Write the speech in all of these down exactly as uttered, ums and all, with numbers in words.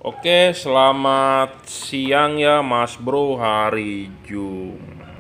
Oke, selamat siang ya Mas Bro, hari Jumat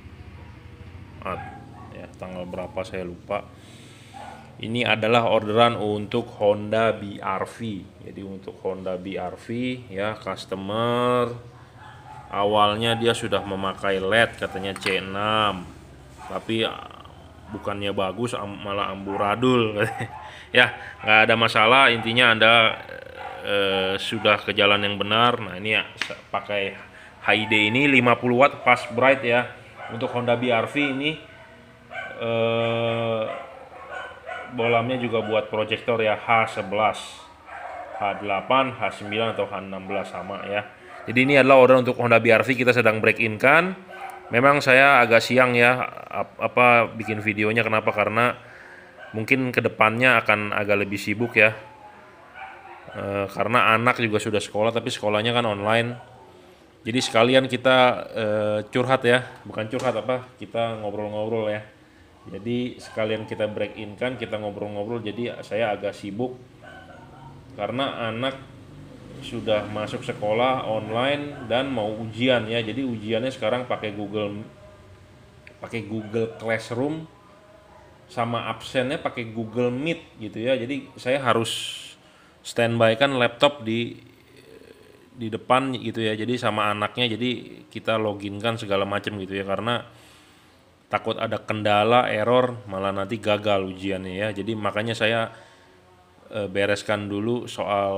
ya, tanggal berapa saya lupa. Ini adalah orderan untuk Honda B R V. Jadi untuk Honda B R V ya, customer awalnya dia sudah memakai L E D katanya C enam. Tapi ah, bukannya bagus, malah amburadul. Ya, nggak ada masalah, intinya Anda eh, sudah ke jalan yang benar. Nah, ini ya, pakai H I D ini lima puluh watt fast bright ya. Untuk Honda B R V ini eh, bolamnya juga buat proyektor ya, H sebelas, H delapan, H sembilan atau H enam belas sama ya. Jadi ini adalah order untuk Honda B R V, kita sedang break in kan. Memang saya agak siang ya apa bikin videonya, kenapa? Karena mungkin kedepannya akan agak lebih sibuk ya. E, karena anak juga sudah sekolah, tapi sekolahnya kan online. Jadi sekalian kita e, curhat ya, bukan curhat apa, kita ngobrol-ngobrol ya. Jadi sekalian kita break in kan, kita ngobrol-ngobrol. Jadi saya agak sibuk karena anak sudah masuk sekolah online dan mau ujian ya. Jadi ujiannya sekarang pakai Google pakai Google Classroom, sama absennya pakai Google Meet gitu ya. Jadi saya harus standby kan laptop di di depan gitu ya. Jadi sama anaknya, jadi kita login kan segala macam gitu ya, karena takut ada kendala, error, malah nanti gagal ujiannya ya. Jadi makanya saya e, bereskan dulu soal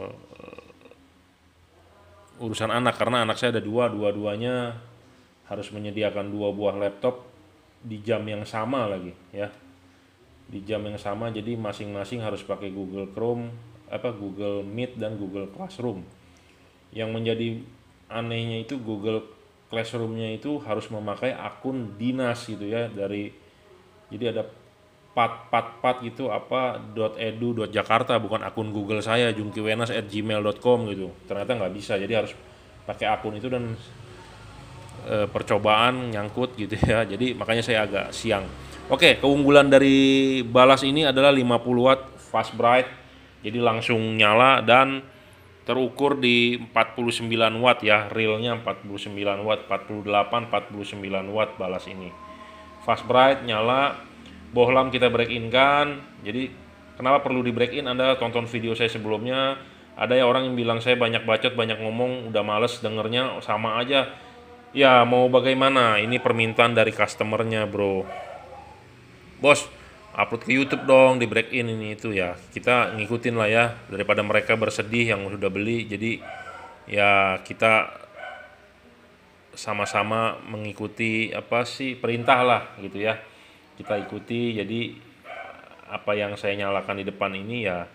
urusan anak, karena anak saya ada dua, dua-duanya harus menyediakan dua buah laptop di jam yang sama lagi ya, di jam yang sama. Jadi masing-masing harus pakai Google Chrome, apa Google Meet dan Google Classroom. Yang menjadi anehnya itu Google Classroom-nya itu harus memakai akun dinas gitu ya, dari jadi ada pat pat pat gitu apa .edu .jakarta, bukan akun Google saya jungkiwenas at gmail dot com gitu. Ternyata nggak bisa, jadi harus pakai akun itu dan e, percobaan nyangkut gitu ya. Jadi makanya saya agak siang. Oke, keunggulan dari balas ini adalah lima puluh watt fast bright. Jadi langsung nyala dan terukur di empat puluh sembilan watt ya, realnya empat puluh sembilan watt, empat puluh delapan, empat puluh sembilan watt balas ini. Fast bright nyala. Bohlam kita break in kan. Jadi kenapa perlu di break in? Anda tonton video saya sebelumnya. Ada ya orang yang bilang saya banyak bacot, banyak ngomong, udah males dengernya, sama aja. Ya mau bagaimana, ini permintaan dari customernya bro. Bos, upload ke YouTube dong, di break in ini itu ya. Kita ngikutin lah ya, daripada mereka bersedih yang sudah beli. Jadi ya kita sama-sama mengikuti apa sih perintah lah gitu ya. Kita ikuti. Jadi apa yang saya nyalakan di depan ini ya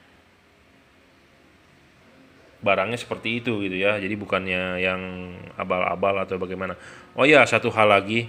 barangnya seperti itu gitu ya. Jadi bukannya yang abal-abal atau bagaimana. Oh ya, satu hal lagi,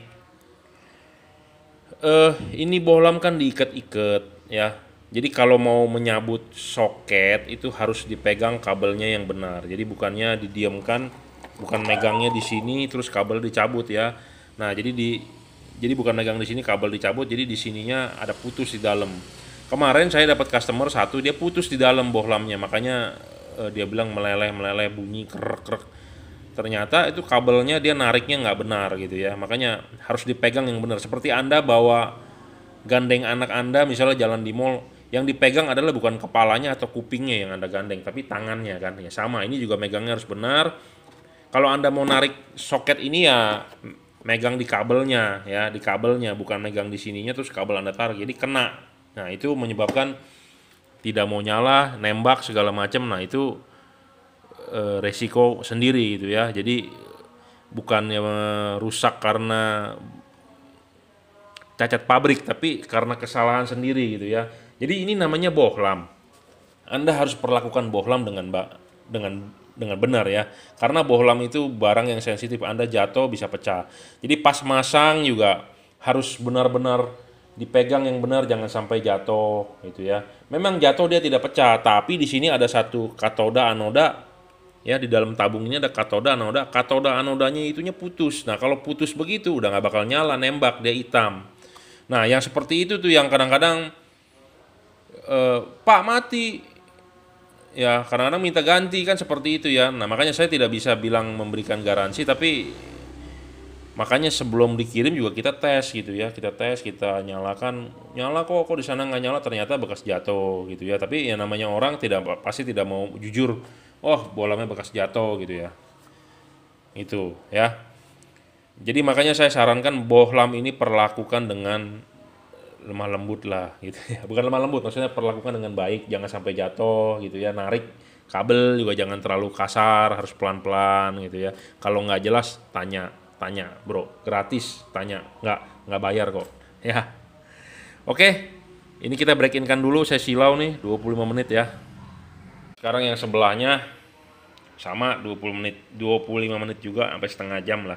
eh ini bohlam kan diikat-ikat ya. Jadi kalau mau menyabut soket itu harus dipegang kabelnya yang benar. Jadi bukannya didiamkan, bukan megangnya di sini terus kabel dicabut ya. Nah, jadi di jadi bukan megang di sini kabel dicabut, jadi di sininya ada putus di dalam. Kemarin saya dapat customer satu, dia putus di dalam bohlamnya, makanya eh, dia bilang meleleh meleleh bunyi krek krek. Ternyata itu kabelnya dia nariknya nggak benar gitu ya, makanya harus dipegang yang benar. Seperti Anda bawa gandeng anak Anda misalnya jalan di mall, yang dipegang adalah bukan kepalanya atau kupingnya yang Anda gandeng, tapi tangannya kan ya. Sama, ini juga megangnya harus benar. Kalau Anda mau narik soket ini ya megang di kabelnya ya, di kabelnya, bukan megang di sininya terus kabel Anda tarik, jadi kena. Nah, itu menyebabkan tidak mau nyala, nembak segala macam. Nah, itu e, resiko sendiri gitu ya. Jadi bukannya rusak karena cacat pabrik, tapi karena kesalahan sendiri gitu ya. Jadi ini namanya bohlam. Anda harus perlakukan bohlam dengan dengan dengan benar ya. Karena bohlam itu barang yang sensitif, Anda jatuh bisa pecah. Jadi pas masang juga harus benar-benar dipegang yang benar, jangan sampai jatuh gitu ya. Memang jatuh dia tidak pecah, tapi di sini ada satu katoda anoda ya, di dalam tabung ini ada katoda anoda. Katoda anodanya itunya putus. Nah, kalau putus begitu udah nggak bakal nyala, nembak, dia hitam. Nah, yang seperti itu tuh yang kadang-kadang eh, Pak mati ya kadang-kadang minta ganti kan seperti itu ya. Nah makanya saya tidak bisa bilang memberikan garansi, tapi makanya sebelum dikirim juga kita tes gitu ya, kita tes, kita nyalakan, nyala kok, kok di sana nggak nyala, ternyata bekas jatuh gitu ya. Tapi ya namanya orang tidak pasti tidak mau jujur, oh bolamnya bekas jatuh gitu ya, itu ya. Jadi makanya saya sarankan bohlam ini perlakukan dengan lemah lembut lah gitu ya, bukan lemah lembut, maksudnya perlakukan dengan baik, jangan sampai jatuh gitu ya. Narik kabel juga jangan terlalu kasar, harus pelan-pelan gitu ya. Kalau nggak jelas tanya, tanya bro, gratis, tanya, nggak nggak bayar kok ya. Oke, ini kita break in kan dulu, saya silau nih dua puluh lima menit ya. Sekarang yang sebelahnya sama dua puluh menit, dua puluh lima menit juga, sampai setengah jam lah.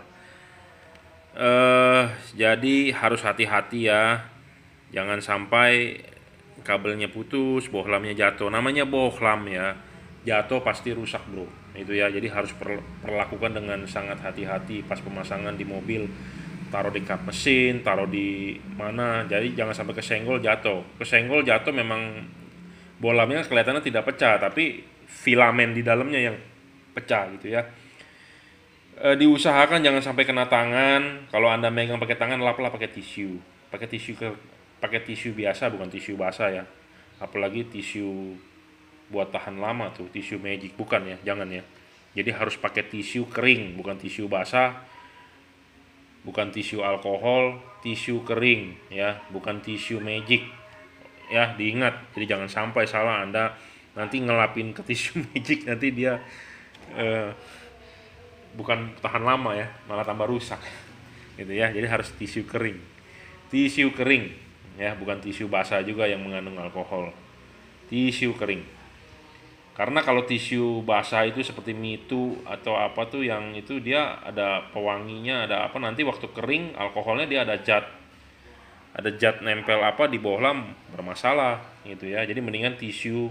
eh jadi harus hati-hati ya, jangan sampai kabelnya putus, bohlamnya jatuh. Namanya bohlam ya, jatuh pasti rusak bro, itu ya. Jadi harus perlakukan dengan sangat hati-hati pas pemasangan di mobil, taruh di kap mesin, taruh di mana, jadi jangan sampai kesenggol jatuh. Kesenggol jatuh memang bohlamnya kelihatannya tidak pecah, tapi filamen di dalamnya yang pecah gitu ya. E, diusahakan jangan sampai kena tangan. Kalau anda megang pakai tangan, laplah pakai tisu, pakai tisu ke pakai tisu biasa, bukan tisu basah ya. Apalagi tisu buat tahan lama tuh, tisu magic, bukan ya, jangan ya. Jadi harus pakai tisu kering, bukan tisu basah, bukan tisu alkohol, tisu kering ya, bukan tisu magic ya, diingat. Jadi jangan sampai salah, anda nanti ngelapin ke tisu magic, nanti dia eh, bukan tahan lama ya, malah tambah rusak gitu ya. Jadi harus tisu kering, tisu kering ya, bukan tisu basah juga yang mengandung alkohol, tisu kering. Karena kalau tisu basah itu seperti mitu atau apa tuh, yang itu dia ada pewanginya, ada apa, nanti waktu kering alkoholnya dia ada zat, ada zat nempel apa di bohlam, bermasalah gitu ya. Jadi mendingan tisu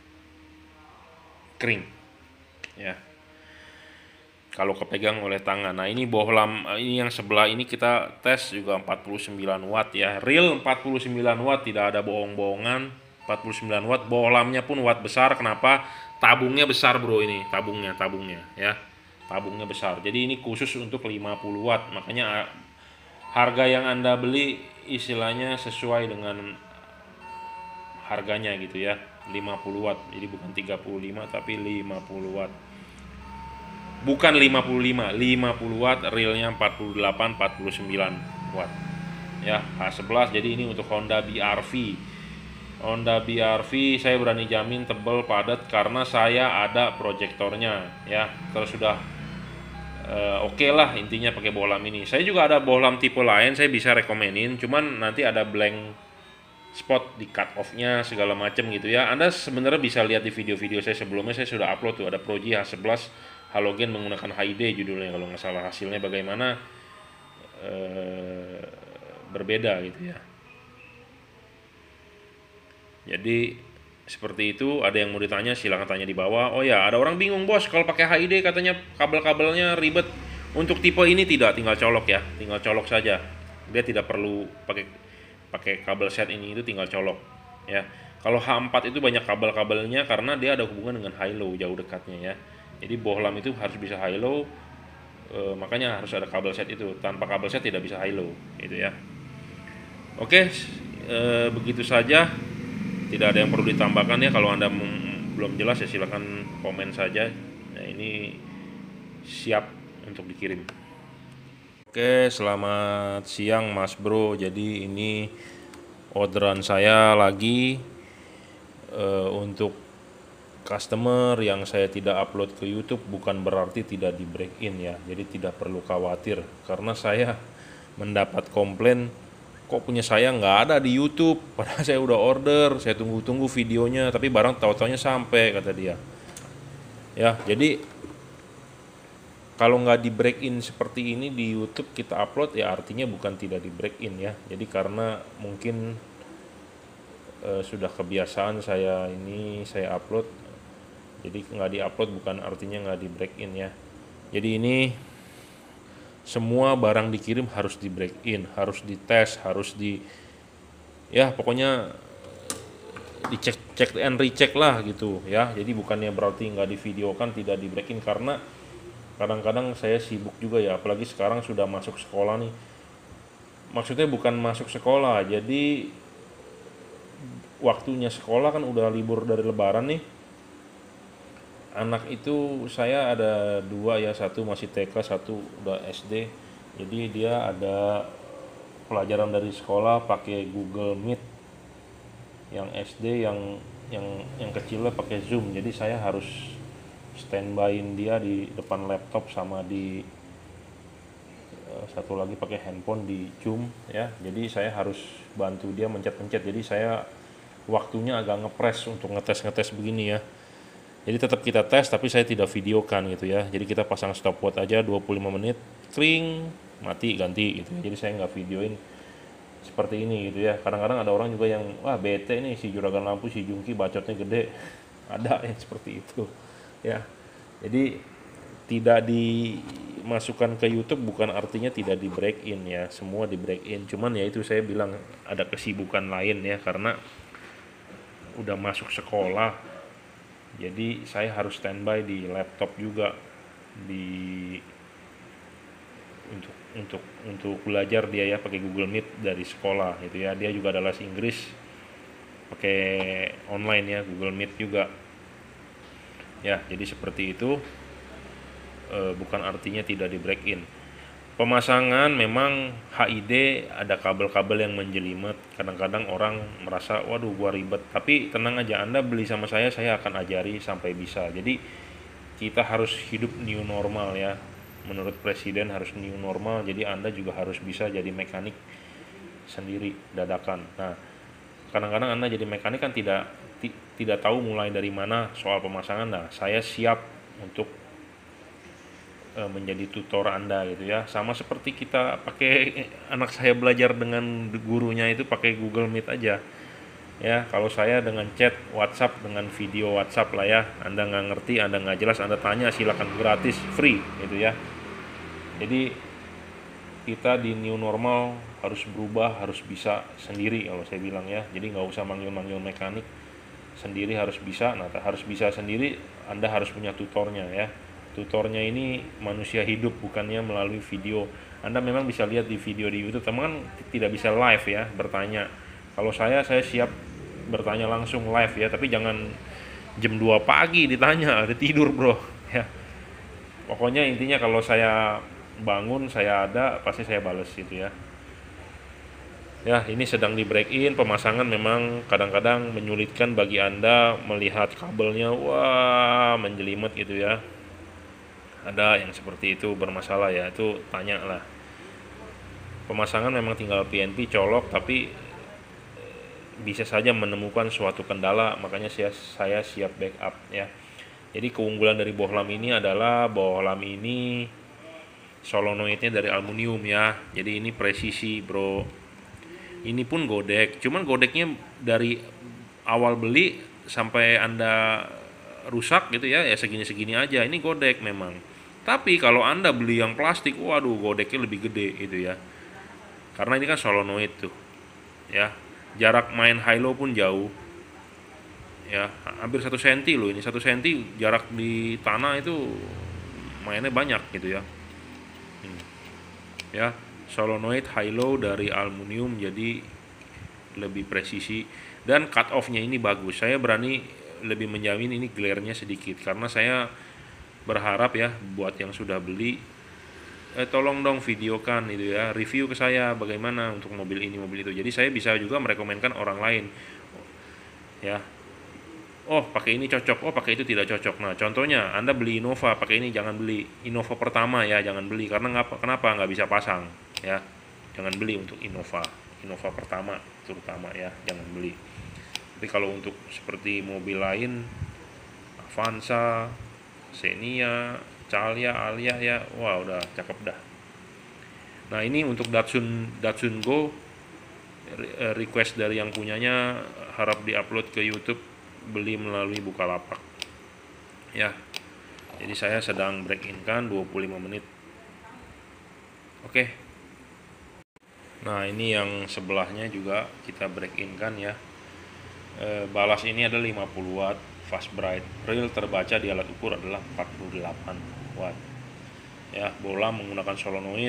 kering ya, kalau kepegang oleh tangan. Nah ini bohlam, ini yang sebelah ini kita tes juga empat puluh sembilan watt ya, real empat puluh sembilan watt, tidak ada bohong-bohongan, empat puluh sembilan watt. Bohlamnya pun watt besar. Kenapa? Tabungnya besar bro, ini tabungnya, tabungnya ya, tabungnya besar. Jadi ini khusus untuk lima puluh watt, makanya harga yang anda beli istilahnya sesuai dengan harganya gitu ya, lima puluh watt. Jadi bukan tiga puluh lima tapi lima puluh watt. Bukan lima puluh lima, lima puluh watt, realnya empat puluh delapan, empat puluh sembilan watt ya, H sebelas. Jadi ini untuk Honda B R V. Honda B R V saya berani jamin tebal padat karena saya ada proyektornya ya. Kalau sudah uh, oke okay lah intinya pakai bohlam ini. Saya juga ada bohlam tipe lain, saya bisa rekomenin, cuman nanti ada blank spot di cut off-nya segala macam gitu ya. Anda sebenarnya bisa lihat di video-video saya sebelumnya, saya sudah upload tuh, ada Proji H sebelas halogen menggunakan H I D judulnya kalau nggak salah. Hasilnya bagaimana, eh, berbeda gitu ya. Jadi seperti itu. Ada yang mau ditanya silahkan tanya di bawah. Oh ya, ada orang bingung bos, kalau pakai H I D katanya kabel-kabelnya ribet. Untuk tipe ini tidak, tinggal colok ya, tinggal colok saja. Dia tidak perlu pakai pakai kabel set ini, itu tinggal colok ya. Kalau H empat itu banyak kabel-kabelnya karena dia ada hubungan dengan high low, jauh dekatnya ya. Jadi bohlam itu harus bisa high low, e, makanya harus ada kabel set itu. Tanpa kabel set tidak bisa high low gitu ya. Oke, e, begitu saja, tidak ada yang perlu ditambahkan ya. Kalau anda belum jelas ya silakan komen saja. Nah ini siap untuk dikirim. Oke, selamat siang mas bro. Jadi ini orderan saya lagi uh, untuk customer yang saya tidak upload ke YouTube, bukan berarti tidak di break in ya. Jadi tidak perlu khawatir, karena saya mendapat komplain kok punya saya nggak ada di YouTube, padahal saya udah order, saya tunggu-tunggu videonya, tapi barang tahu-taunya sampai, kata dia. Ya, jadi kalau nggak di break in seperti ini di YouTube kita upload ya, artinya bukan tidak di break in ya. Jadi karena mungkin e, sudah kebiasaan saya ini saya upload, jadi nggak di upload bukan artinya nggak di break in ya. Jadi ini semua barang dikirim harus di break in, harus dites, harus di ya pokoknya dicek cek and recheck lah gitu ya. Jadi bukannya berarti nggak divideokan, tidak di break in, karena kadang-kadang saya sibuk juga ya, apalagi sekarang sudah masuk sekolah nih. Maksudnya bukan masuk sekolah, jadi waktunya sekolah kan udah libur dari lebaran nih. Anak itu saya ada dua ya, satu masih T K, satu udah S D. Jadi dia ada pelajaran dari sekolah pakai Google Meet, yang S D yang yang yang kecilnya pakai Zoom. Jadi saya harus standby-in dia di depan laptop, sama di eh, satu lagi pakai handphone di Zoom ya. Jadi saya harus bantu dia mencet-mencet. Jadi saya waktunya agak ngepres untuk ngetes-ngetes begini ya. Jadi tetap kita tes, tapi saya tidak videokan gitu ya. Jadi kita pasang stopwatch aja dua puluh lima menit, kring, mati, ganti gitu. Jadi saya nggak videoin seperti ini gitu ya. Kadang-kadang ada orang juga yang, wah bete nih si juragan lampu, si Jungki bacotnya gede. Ada yang seperti itu ya. Jadi tidak dimasukkan ke YouTube bukan artinya tidak di break in ya. Semua di break in. Cuman ya itu saya bilang ada kesibukan lain ya, karena udah masuk sekolah. Jadi saya harus standby di laptop juga di untuk untuk untuk belajar dia ya, pakai Google Meet dari sekolah gitu ya. Dia juga ada les Inggris pakai online ya, Google Meet juga ya. Jadi seperti itu, e, bukan artinya tidak di break in. Pemasangan memang H I D ada kabel-kabel yang menjelimet. Kadang-kadang orang merasa, waduh gua ribet. Tapi tenang aja, Anda beli sama saya, saya akan ajari sampai bisa. Jadi kita harus hidup new normal ya. Menurut Presiden harus new normal. Jadi Anda juga harus bisa jadi mekanik sendiri dadakan. Nah, kadang-kadang Anda jadi mekanik kan tidak ti, tidak tahu mulai dari mana soal pemasangan. Nah, saya siap untuk menjadi tutor Anda gitu ya. Sama seperti kita pakai, anak saya belajar dengan gurunya itu pakai Google Meet aja ya. Kalau saya dengan chat WhatsApp, dengan video WhatsApp lah ya. Anda nggak ngerti, Anda nggak jelas, Anda tanya, silakan, gratis, free gitu ya. Jadi kita di new normal harus berubah, harus bisa sendiri kalau saya bilang ya. Jadi nggak usah manggil-manggil mekanik, sendiri harus bisa. Nah, harus bisa sendiri, Anda harus punya tutornya ya. Tutornya ini manusia hidup, bukannya melalui video. Anda memang bisa lihat di video di YouTube, teman tidak bisa live ya, bertanya. Kalau saya, saya siap bertanya langsung live ya, tapi jangan jam dua pagi ditanya, ada tidur bro ya. Pokoknya intinya kalau saya bangun, saya ada, pasti saya bales gitu ya. Ya, ini sedang di break in. Pemasangan memang kadang-kadang menyulitkan bagi Anda melihat kabelnya, wah menjelimet gitu ya. Ada yang seperti itu bermasalah ya, itu tanya lah. Pemasangan memang tinggal P N P colok, tapi bisa saja menemukan suatu kendala, makanya saya, saya siap backup ya. Jadi keunggulan dari bohlam ini adalah bohlam ini solenoidnya dari aluminium ya. Jadi ini presisi bro. Ini pun godek, cuman godeknya dari awal beli sampai Anda rusak gitu ya, ya segini-segini aja. Ini godek memang. Tapi kalau Anda beli yang plastik, waduh godeknya lebih gede gitu ya. Karena ini kan solenoid tuh. Ya. Jarak main high low pun jauh. Ya, hampir satu senti loh ini. Satu senti jarak di tanah itu mainnya banyak gitu ya. Hmm. Ya, solenoid high low dari aluminium, jadi lebih presisi. Dan cut off-nya ini bagus. Saya berani lebih menjamin ini glare-nya sedikit, karena saya berharap ya buat yang sudah beli, eh, tolong dong videokan itu ya, review ke saya bagaimana untuk mobil ini mobil itu. Jadi saya bisa juga merekomendkan orang lain ya. Oh pakai ini cocok, oh pakai itu tidak cocok. Nah contohnya Anda beli Innova, pakai ini jangan beli Innova pertama ya, jangan beli. Karena ngapa, kenapa nggak bisa pasang ya, jangan beli untuk Innova Innova pertama terutama ya, jangan beli. Tapi kalau untuk seperti mobil lain, Avanza, Xenia, Calya, Alia ya, wah udah cakep dah. Nah ini untuk Datsun Datsun Go, request dari yang punyanya, harap diupload ke YouTube, beli melalui Bukalapak ya. Jadi saya sedang break in kan dua puluh lima menit. Oke. Nah ini yang sebelahnya juga kita break in kan ya. E, balas ini adalah lima puluh watt, fast bright. Real terbaca di alat ukur adalah empat puluh delapan watt. Ya, bohlam menggunakan solenoid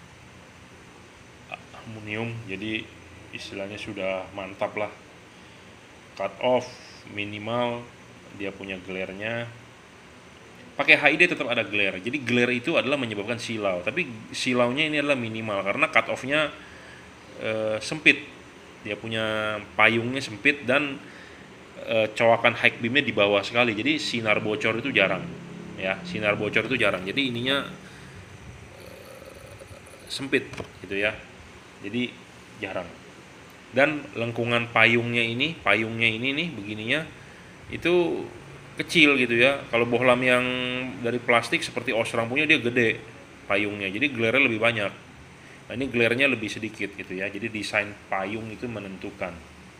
aluminium, jadi istilahnya sudah mantap lah. Cut off minimal, dia punya glare-nya. Pakai H I D tetap ada glare. Jadi glare itu adalah menyebabkan silau, tapi silaunya ini adalah minimal karena cut off-nya e, sempit. Dia punya payungnya sempit dan e, coakan high beam-nya di bawah sekali. Jadi sinar bocor itu jarang. Ya, sinar bocor itu jarang. Jadi ininya e, sempit gitu ya. Jadi jarang. Dan lengkungan payungnya ini, payungnya ini nih begininya itu kecil gitu ya. Kalau bohlam yang dari plastik seperti Osram punya dia gede payungnya, jadi glare-nya lebih banyak. Nah, ini glare-nya lebih sedikit gitu ya. Jadi desain payung itu menentukan.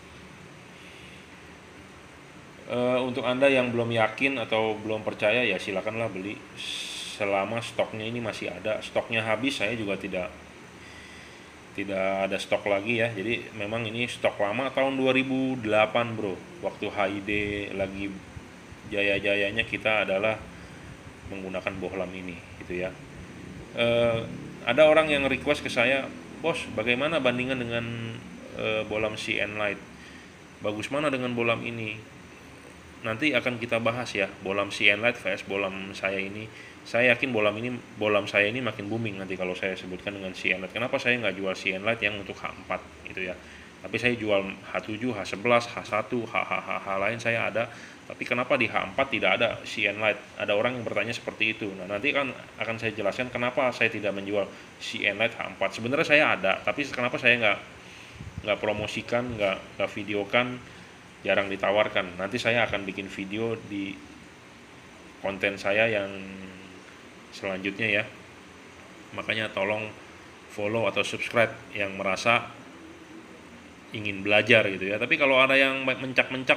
E, untuk Anda yang belum yakin atau belum percaya ya silakanlah beli selama stoknya ini masih ada. Stoknya habis saya juga tidak tidak ada stok lagi ya. Jadi memang ini stok lama tahun dua ribu delapan bro, waktu H I D lagi jaya-jayanya kita adalah menggunakan bohlam ini gitu ya. E, ada orang yang request ke saya, bos bagaimana bandingan dengan e, bohlam C N Light, bagus mana dengan bohlam ini? Nanti akan kita bahas ya, bohlam C N Light vs bohlam saya ini. Saya yakin bohlam ini, bohlam saya ini makin booming nanti kalau saya sebutkan dengan C N Light. Kenapa saya nggak jual C N Light yang untuk H empat gitu ya, tapi saya jual H tujuh, H sebelas, H satu, H H H, H lain saya ada. Tapi kenapa di H empat tidak ada C N Light? Ada orang yang bertanya seperti itu. Nah, nanti kan akan saya jelaskan kenapa saya tidak menjual C N Light H empat. Sebenarnya saya ada, tapi kenapa saya nggak nggak promosikan, nggak nggak videokan, jarang ditawarkan. Nanti saya akan bikin video di konten saya yang selanjutnya ya. Makanya tolong follow atau subscribe yang merasa ingin belajar gitu ya. Tapi kalau ada yang mencak-mencak,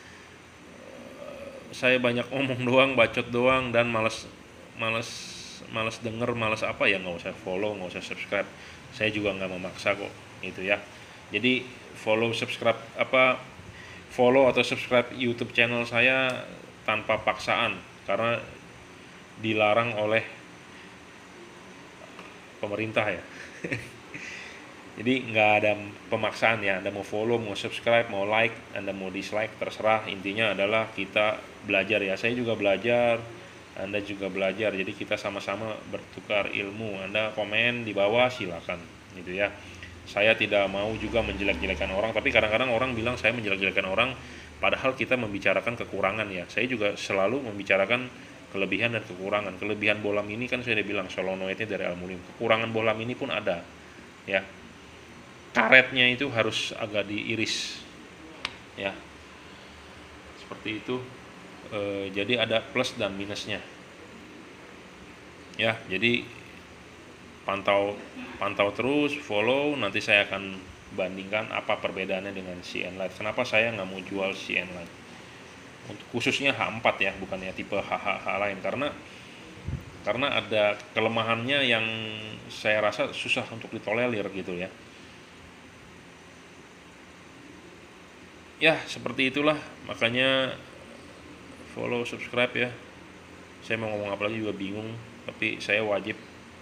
saya banyak omong doang, bacot doang, dan males males males denger, males apa ya, nggak usah follow, nggak usah subscribe. Saya juga nggak memaksa kok gitu ya. Jadi follow, subscribe apa follow atau subscribe YouTube channel saya tanpa paksaan karena dilarang oleh pemerintah ya. Jadi nggak ada pemaksaan ya. Anda mau follow, mau subscribe, mau like, Anda mau dislike, terserah. Intinya adalah kita belajar ya. Saya juga belajar, Anda juga belajar. Jadi kita sama-sama bertukar ilmu. Anda komen di bawah silakan gitu ya. Saya tidak mau juga menjelek-jelekan orang, tapi kadang-kadang orang bilang saya menjelek-jelekan orang, padahal kita membicarakan kekurangan ya. Saya juga selalu membicarakan kelebihan dan kekurangan. Kelebihan bohlam ini kan saya udah bilang solenoidnya dari aluminium. Kekurangan bohlam ini pun ada ya. Karetnya itu harus agak diiris ya, seperti itu. E, jadi ada plus dan minusnya ya. Jadi pantau pantau terus, follow, nanti saya akan bandingkan apa perbedaannya dengan C N Light. Kenapa saya nggak mau jual C N Light untuk khususnya H empat ya, bukannya tipe H H H lain, karena karena ada kelemahannya yang saya rasa susah untuk ditolerir gitu ya. Ya seperti itulah, makanya follow, subscribe ya. Saya mau ngomong apa lagi juga bingung, tapi saya wajib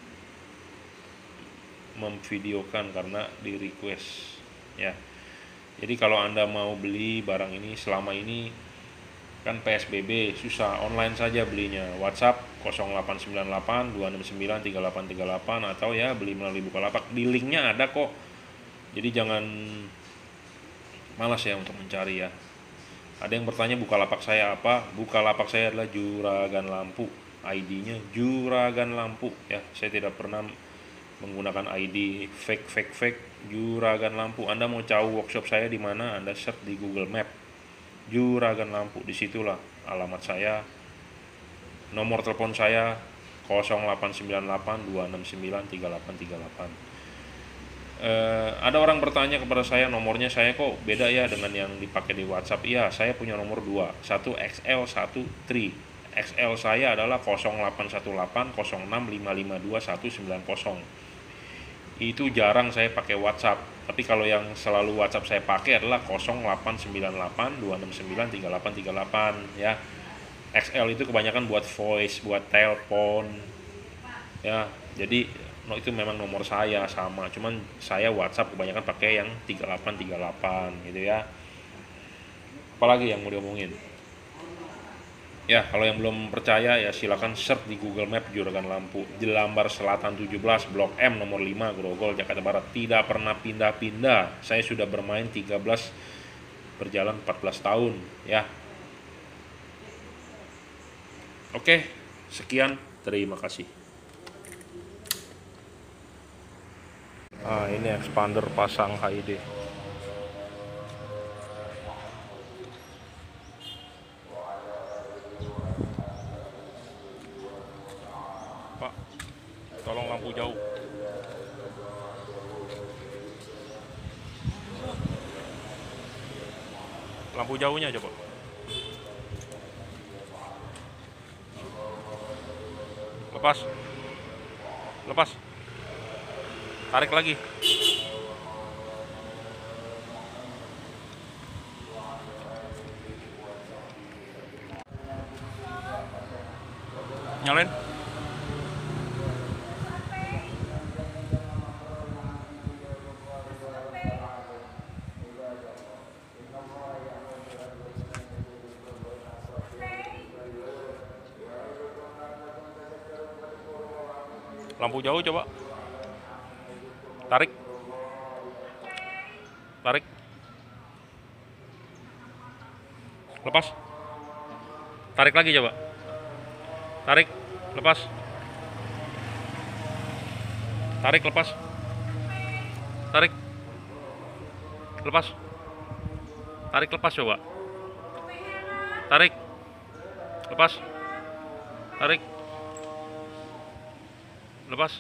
memvideokan karena di request ya. Jadi kalau Anda mau beli barang ini, selama ini kan P S B B susah, online saja belinya. WhatsApp nol delapan sembilan delapan dua enam sembilan tiga delapan tiga delapan atau ya beli melalui Bukalapak. Di linknya ada kok. Jadi jangan malas ya untuk mencari ya. Ada yang bertanya Bukalapak saya apa? Bukalapak saya adalah Juragan Lampu. I D-nya Juragan Lampu ya. Saya tidak pernah menggunakan I D fake fake fake Juragan Lampu. Anda mau tahu workshop saya di mana? Anda search di Google Map Juragan Lampu, disitulah alamat saya, nomor telepon saya nol delapan sembilan delapan dua enam sembilan tiga delapan tiga delapan. Eh, ada orang bertanya kepada saya, nomornya saya kok beda ya dengan yang dipakai di WhatsApp. Iya, saya punya nomor dua, satu X L, satu tri. X L saya adalah nol delapan satu delapan nol enam lima lima dua satu sembilan nol. itu jarang saya pakai WhatsApp. Tapi kalau yang selalu WhatsApp saya pakai adalah nol delapan sembilan delapan dua enam sembilan tiga delapan tiga delapan ya. X L itu kebanyakan buat voice, buat telepon ya. Jadi no, itu memang nomor saya sama, cuman saya WhatsApp kebanyakan pakai yang tiga delapan tiga delapan gitu ya. Apalagi yang mau diomongin ya? Kalau yang belum percaya ya silakan search di Google Map Juragan Lampu, Jelambar Selatan tujuh belas, Blok M nomor lima, Grogol, Jakarta Barat. Tidak pernah pindah-pindah. Saya sudah bermain tiga belas, berjalan empat belas tahun ya. Oke, sekian, terima kasih. Ah, ini expander pasang H I D. Pak, tolong lampu jauh. Lampu jauhnya coba. Lepas. Lepas. Tarik lagi. Nyalain. Lampu jauh coba. Tarik. Tarik. Lepas. Tarik lagi coba. Tarik, lepas. Tarik, lepas. Tarik. Lepas. Tarik, lepas coba. Tarik. Lepas. Tarik. Lepas.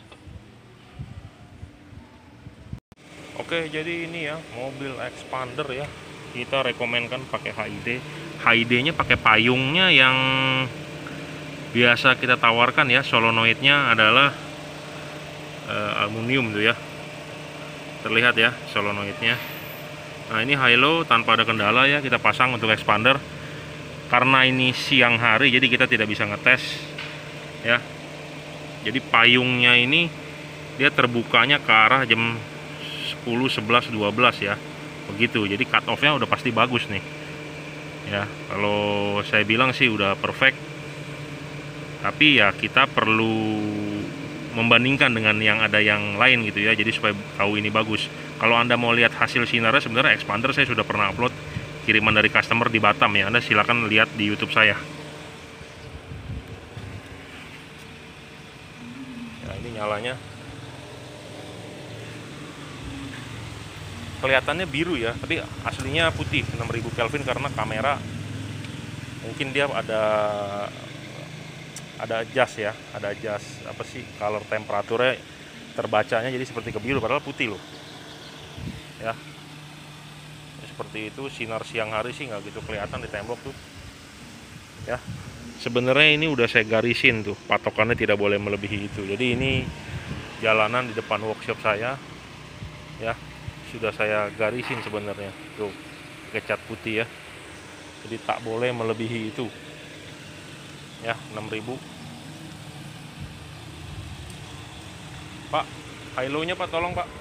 Oke, jadi ini ya mobil expander ya. Kita rekomenkan pakai H I D. H I D-nya pakai payungnya yang biasa kita tawarkan ya. Solenoidnya adalah uh, aluminium tuh ya. Terlihat ya solenoidnya. Nah, ini high-low tanpa ada kendala ya, kita pasang untuk expander. Karena ini siang hari jadi kita tidak bisa ngetes ya. Jadi payungnya ini dia terbukanya ke arah jam sepuluh, sebelas, dua belas ya. Begitu. Jadi cut off-nya udah pasti bagus nih. Ya, kalau saya bilang sih udah perfect. Tapi ya kita perlu membandingkan dengan yang ada yang lain gitu ya. Jadi supaya tahu ini bagus. Kalau Anda mau lihat hasil sinarnya, sebenarnya expander saya sudah pernah upload kiriman dari customer di Batam ya. Anda silakan lihat di YouTube saya. Nyalanya kelihatannya biru ya, tapi aslinya putih enam ribu Kelvin karena kamera mungkin dia ada ada adjust ya, ada adjust apa sih color temperaturnya terbacanya jadi seperti kebiru padahal putih loh ya. Seperti itu, sinar siang hari sih nggak gitu kelihatan di tembok tuh ya. Sebenarnya ini udah saya garisin tuh, patokannya tidak boleh melebihi itu. Jadi ini jalanan di depan workshop saya ya, sudah saya garisin sebenarnya tuh, kecat putih ya. Jadi tak boleh melebihi itu ya, enam ribu. Pak, high-low-nya Pak, tolong Pak.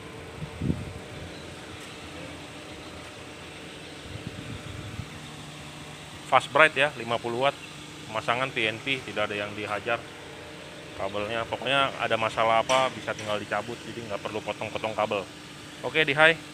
Fast bright ya, lima puluh watt. Pemasangan P N P, tidak ada yang dihajar kabelnya. Pokoknya ada masalah apa bisa tinggal dicabut, jadi nggak perlu potong-potong kabel. Oke, di high.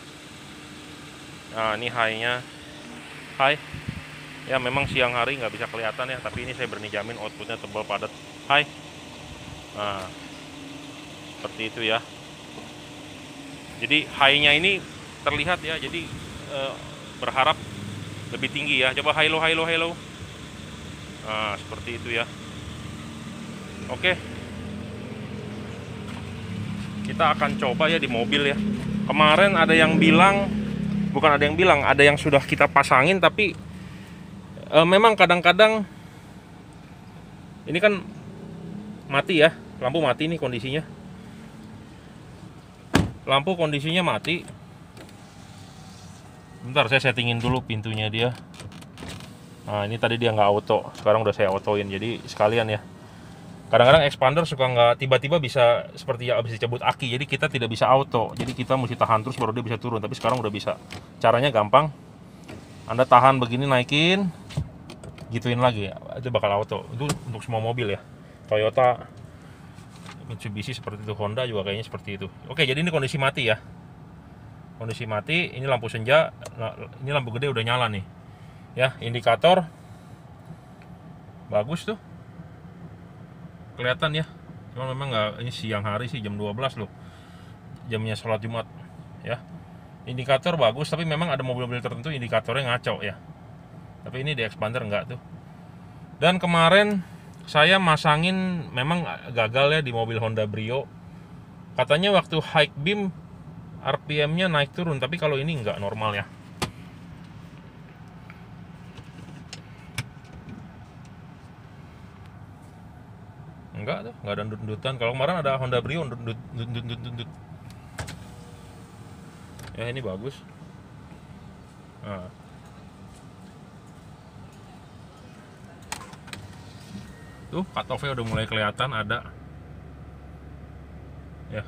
Nah, ini high-nya high ya. Memang siang hari nggak bisa kelihatan ya, tapi ini saya berani jamin outputnya tebal padat high. Nah, seperti itu ya. Jadi high-nya ini terlihat ya, jadi eh, berharap lebih tinggi ya. Coba high low, high low, high low. Nah, seperti itu ya. Oke, kita akan coba ya di mobil ya. Kemarin ada yang bilang, bukan ada yang bilang, ada yang sudah kita pasangin tapi e, memang kadang-kadang ini kan mati ya, lampu mati nih kondisinya. lampu kondisinya mati. Bentar, saya settingin dulu pintunya dia. Nah, ini tadi dia nggak auto, sekarang udah saya autoin, jadi sekalian ya. Kadang-kadang expander suka nggak tiba-tiba bisa seperti ya habis dicabut aki, jadi kita tidak bisa auto, jadi kita mesti tahan terus baru dia bisa turun. Tapi sekarang udah bisa. Caranya gampang, Anda tahan begini, naikin, gituin lagi, itu bakal auto. Itu untuk semua mobil ya, Toyota, Mitsubishi seperti itu, Honda juga kayaknya seperti itu. Oke, jadi ini kondisi mati ya, kondisi mati. Ini lampu senja, ini lampu gede udah nyala nih ya. Indikator bagus tuh, kelihatan ya. Cuma memang nggak, ini siang hari sih, jam dua belas loh, jamnya sholat Jumat ya. Indikator bagus, tapi memang ada mobil-mobil tertentu indikatornya ngaco ya. Tapi ini di expander enggak tuh. Dan kemarin saya masangin, memang gagal ya di mobil Honda Brio. Katanya waktu high beam R P M-nya naik turun, tapi kalau ini enggak, normal ya. Enggak tuh, enggak ada ndut-ndutan. Kalau kemarin ada Honda Brio ndut-ndut. Ya ini bagus. Nah. Tuh cut off-nya udah mulai kelihatan ada. Ya.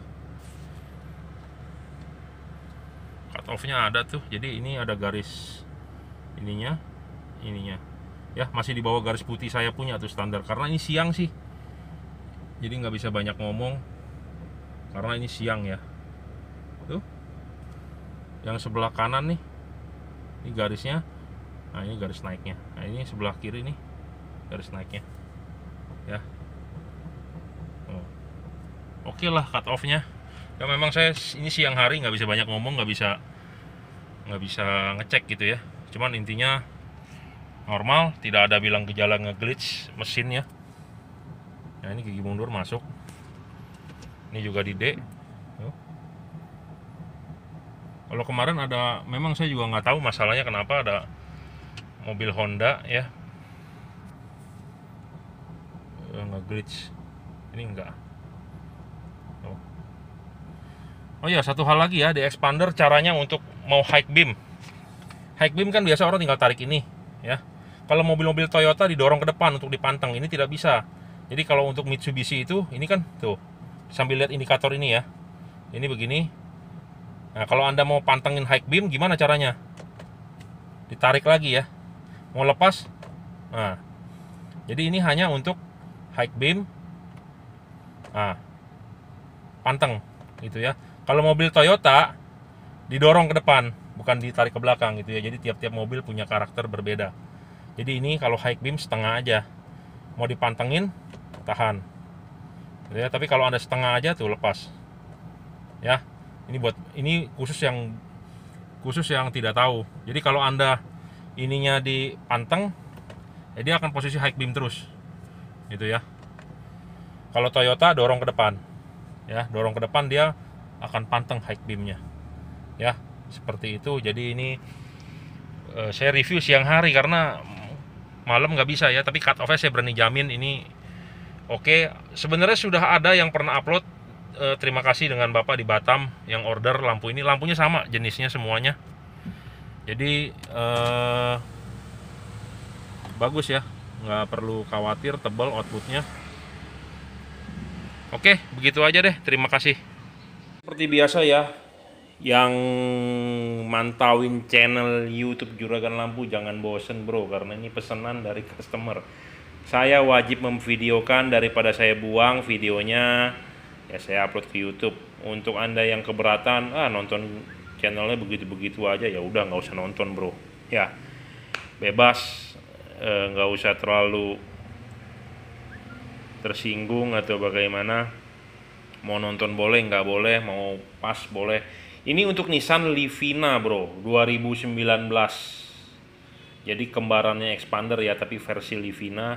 Cut off-nya ada tuh. Jadi ini ada garis ininya, ininya. Ya, masih di bawah garis putih saya punya tuh standar. Karena ini siang sih. Jadi nggak bisa banyak ngomong karena ini siang ya. Tuh. Yang sebelah kanan nih, ini garisnya. Nah, ini garis naiknya. Nah, ini sebelah kiri nih garis naiknya. Ya. Oh. Oke lah cut off-nya. Ya memang saya ini siang hari nggak bisa banyak ngomong, nggak bisa nggak bisa ngecek gitu ya. Cuman intinya normal, tidak ada bilang gejala nge-glitch mesinnya. Nah, ini gigi mundur masuk. Ini juga di D. Tuh. Kalau kemarin ada, memang saya juga nggak tahu masalahnya kenapa ada mobil Honda ya nge-glitch. Ini enggak. Oh. Oh ya, satu hal lagi ya, di expander caranya untuk mau high beam. High beam kan biasa orang tinggal tarik ini ya. Kalau mobil-mobil Toyota didorong ke depan untuk dipanteng, ini tidak bisa. Jadi kalau untuk Mitsubishi itu, ini kan tuh, sambil lihat indikator ini ya. Ini begini. Nah, kalau Anda mau pantengin high beam, gimana caranya? Ditarik lagi ya. Mau lepas? Nah, jadi ini hanya untuk high beam. Nah, panteng gitu ya. Kalau mobil Toyota didorong ke depan, bukan ditarik ke belakang gitu ya. Jadi tiap-tiap mobil punya karakter berbeda. Jadi ini kalau high beam setengah aja. Mau dipantengin, tahan. Gitu ya, tapi kalau Anda setengah aja tuh lepas. Ya. Ini buat ini khusus yang khusus yang tidak tahu. Jadi kalau Anda ininya dipanteng, ya dia akan posisi high beam terus. Gitu ya. Kalau Toyota dorong ke depan. Ya, dorong ke depan dia akan panteng high beamnya. Ya, seperti itu. Jadi ini eh, saya review siang hari karena malam nggak bisa ya, tapi cut off-nya saya berani jamin ini oke. Sebenarnya sudah ada yang pernah upload. Eh, terima kasih dengan Bapak di Batam yang order lampu ini. Lampunya sama jenisnya semuanya. Jadi eh, bagus ya, nggak perlu khawatir tebal outputnya. Oke, begitu aja deh. Terima kasih. Seperti biasa ya, yang mantauin channel YouTube Juragan Lampu jangan bosen bro, karena ini pesanan dari customer. Saya wajib memvideokan daripada saya buang videonya. Ya saya upload ke YouTube. Untuk Anda yang keberatan, ah nonton channelnya begitu-begitu aja, ya udah nggak usah nonton bro. Ya bebas, nggak eh, usah terlalu tersinggung atau bagaimana. Mau nonton boleh, nggak boleh, mau pas boleh. Ini untuk Nissan Livina bro, dua ribu sembilan belas. Jadi kembarannya expander ya, tapi versi Livina.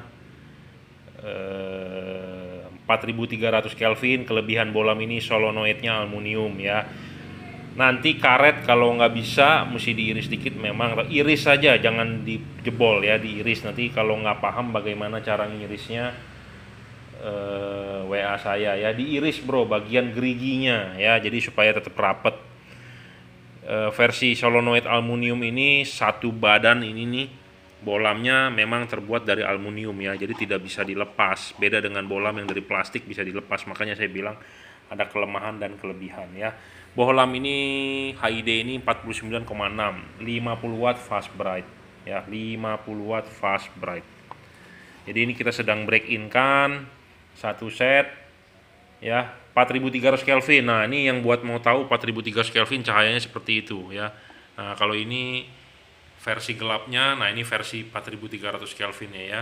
eh, empat ribu tiga ratus Kelvin, kelebihan bola mini solenoidnya aluminium ya. Nanti karet kalau nggak bisa mesti diiris dikit, memang iris saja, jangan dijebol ya, diiris. Nanti kalau nggak paham bagaimana cara ngirisnya, eh, W A saya ya, diiris bro bagian geriginya ya, jadi supaya tetap rapet. Eh, versi solenoid aluminium ini satu badan ini nih, bolamnya memang terbuat dari aluminium ya, jadi tidak bisa dilepas. Beda dengan bolam yang dari plastik bisa dilepas, makanya saya bilang ada kelemahan dan kelebihan ya. Bohlam ini H I D ini empat puluh sembilan koma enam, lima puluh watt fast bright ya, lima puluh watt fast bright. Jadi ini kita sedang break in kan satu set ya, empat ribu tiga ratus Kelvin. Nah, ini yang buat mau tahu empat ribu tiga ratus Kelvin cahayanya seperti itu ya. Nah, kalau ini versi gelapnya, nah ini versi empat ribu tiga ratus Kelvin ya.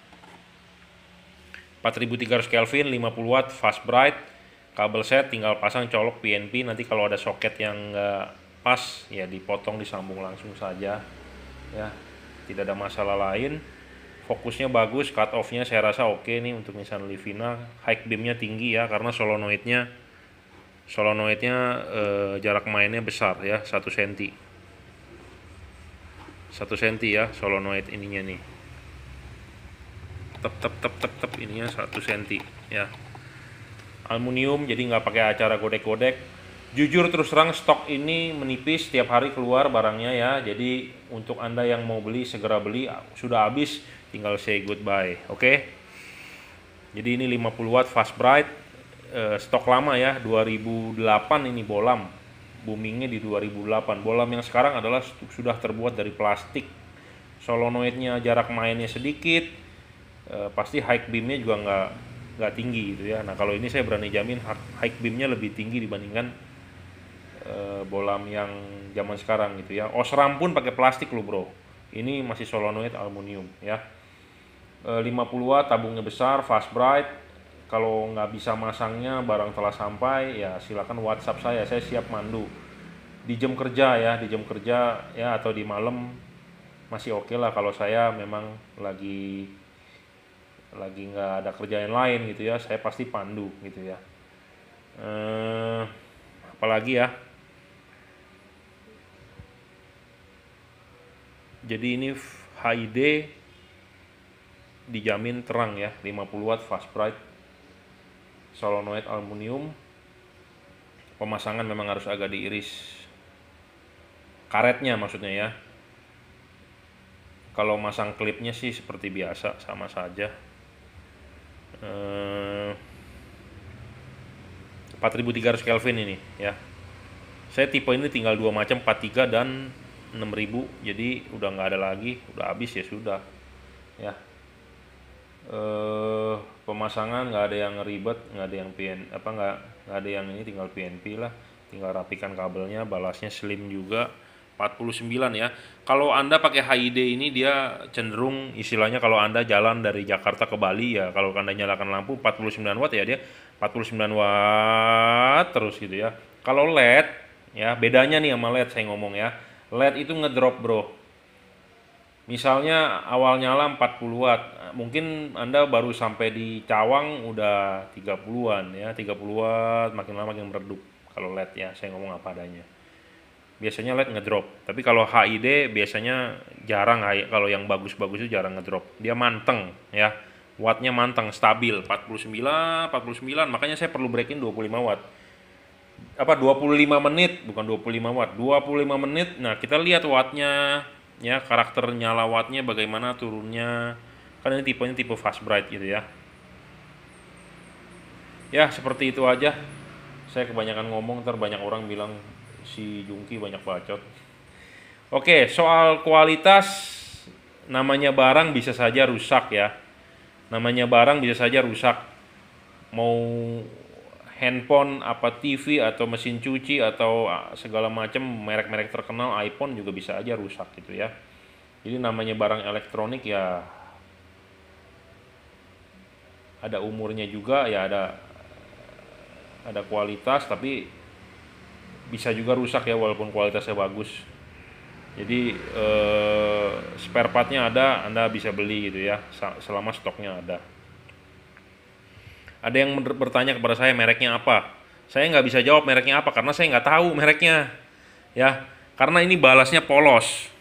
empat ribu tiga ratus Kelvin, lima puluh watt fast bright. Kabel set tinggal pasang colok P N P, nanti kalau ada soket yang nggak pas ya dipotong, disambung langsung saja ya, tidak ada masalah lain. Fokusnya bagus, cut off-nya saya rasa oke nih untuk Nissan Livina. High beam-nya tinggi ya, karena solenoidnya solenoidnya eh, jarak mainnya besar ya, satu senti satu senti ya solenoid ininya nih, tep tep tep tep tep ininya satu senti ya. Aluminium, jadi nggak pakai acara godek-godek. Jujur terus terang stok ini menipis, setiap hari keluar barangnya ya. Jadi untuk Anda yang mau beli segera beli, sudah habis tinggal say goodbye. Oke. Okay? Jadi ini lima puluh watt fast bright, eh, stok lama ya, dua ribu delapan ini bolam. Boomingnya di dua ribu delapan. Bolam yang sekarang adalah sudah terbuat dari plastik. Solenoidnya jarak mainnya sedikit. Eh, pasti high beamnya juga nggak nggak tinggi gitu ya. Nah kalau ini saya berani jamin high beamnya lebih tinggi dibandingkan e, bolam yang zaman sekarang gitu ya. Osram pun pakai plastik loh bro, ini masih solenoid aluminium ya. E, lima puluh watt, tabungnya besar, fast bright. Kalau nggak bisa masangnya, barang telah sampai ya silakan WhatsApp saya, saya siap mandu di jam kerja ya, di jam kerja ya, atau di malam masih oke okay lah. Kalau saya memang lagi lagi nggak ada kerjaan lain gitu ya, saya pasti pandu gitu ya. Eh, apalagi ya, jadi ini H I D dijamin terang ya, lima puluh watt fast bright, solenoid aluminium. Pemasangan memang harus agak diiris karetnya maksudnya ya. Kalau masang klipnya sih seperti biasa, sama saja. empat ribu tiga ratus Kelvin ini ya. Saya tipe ini tinggal dua macam, empat puluh tiga dan enam ribu, jadi udah nggak ada lagi, udah habis ya sudah ya. Eh, pemasangan nggak ada yang ribet, nggak ada yang P N apa nggak nggak ada yang ini, tinggal P N P lah, tinggal rapikan kabelnya, balasnya slim juga. empat puluh sembilan ya. Kalau Anda pakai H I D ini dia cenderung istilahnya, kalau Anda jalan dari Jakarta ke Bali ya, kalau Anda nyalakan lampu empat puluh sembilan watt ya, dia empat puluh sembilan watt terus gitu ya. Kalau L E D ya, bedanya nih sama L E D saya ngomong ya. L E D itu ngedrop bro. Misalnya awal nyala empat puluh watt, mungkin Anda baru sampai di Cawang udah tiga puluhan ya, tiga puluh watt, makin lama makin meredup. Kalau L E D ya, saya ngomong apa adanya. Biasanya L E D ngedrop, tapi kalau H I D biasanya jarang, kalau yang bagus-bagus itu jarang ngedrop. Dia manteng ya, wattnya manteng, stabil empat puluh sembilan, empat puluh sembilan, makanya saya perlu breakin dua puluh lima watt. Apa dua puluh lima menit, bukan dua puluh lima watt, dua puluh lima menit. Nah, kita lihat wattnya ya, karakter nyala wattnya bagaimana turunnya. Kan ini tipenya tipe fast bright gitu ya. Ya, seperti itu aja. Saya kebanyakan ngomong, ntar banyak orang bilang si Jungki banyak bacot. Oke, soal kualitas, namanya barang bisa saja rusak ya. Namanya barang bisa saja rusak. Mau handphone, apa T V atau mesin cuci atau segala macam merek-merek terkenal, iPhone juga bisa aja rusak gitu ya. Jadi namanya barang elektronik ya ada umurnya juga ya, ada ada kualitas, tapi bisa juga rusak ya walaupun kualitasnya bagus. Jadi eh, spare partnya ada, Anda bisa beli gitu ya, selama stoknya ada. Ada yang bertanya kepada saya mereknya apa, saya nggak bisa jawab mereknya apa karena saya nggak tahu mereknya ya, karena ini balasnya polos.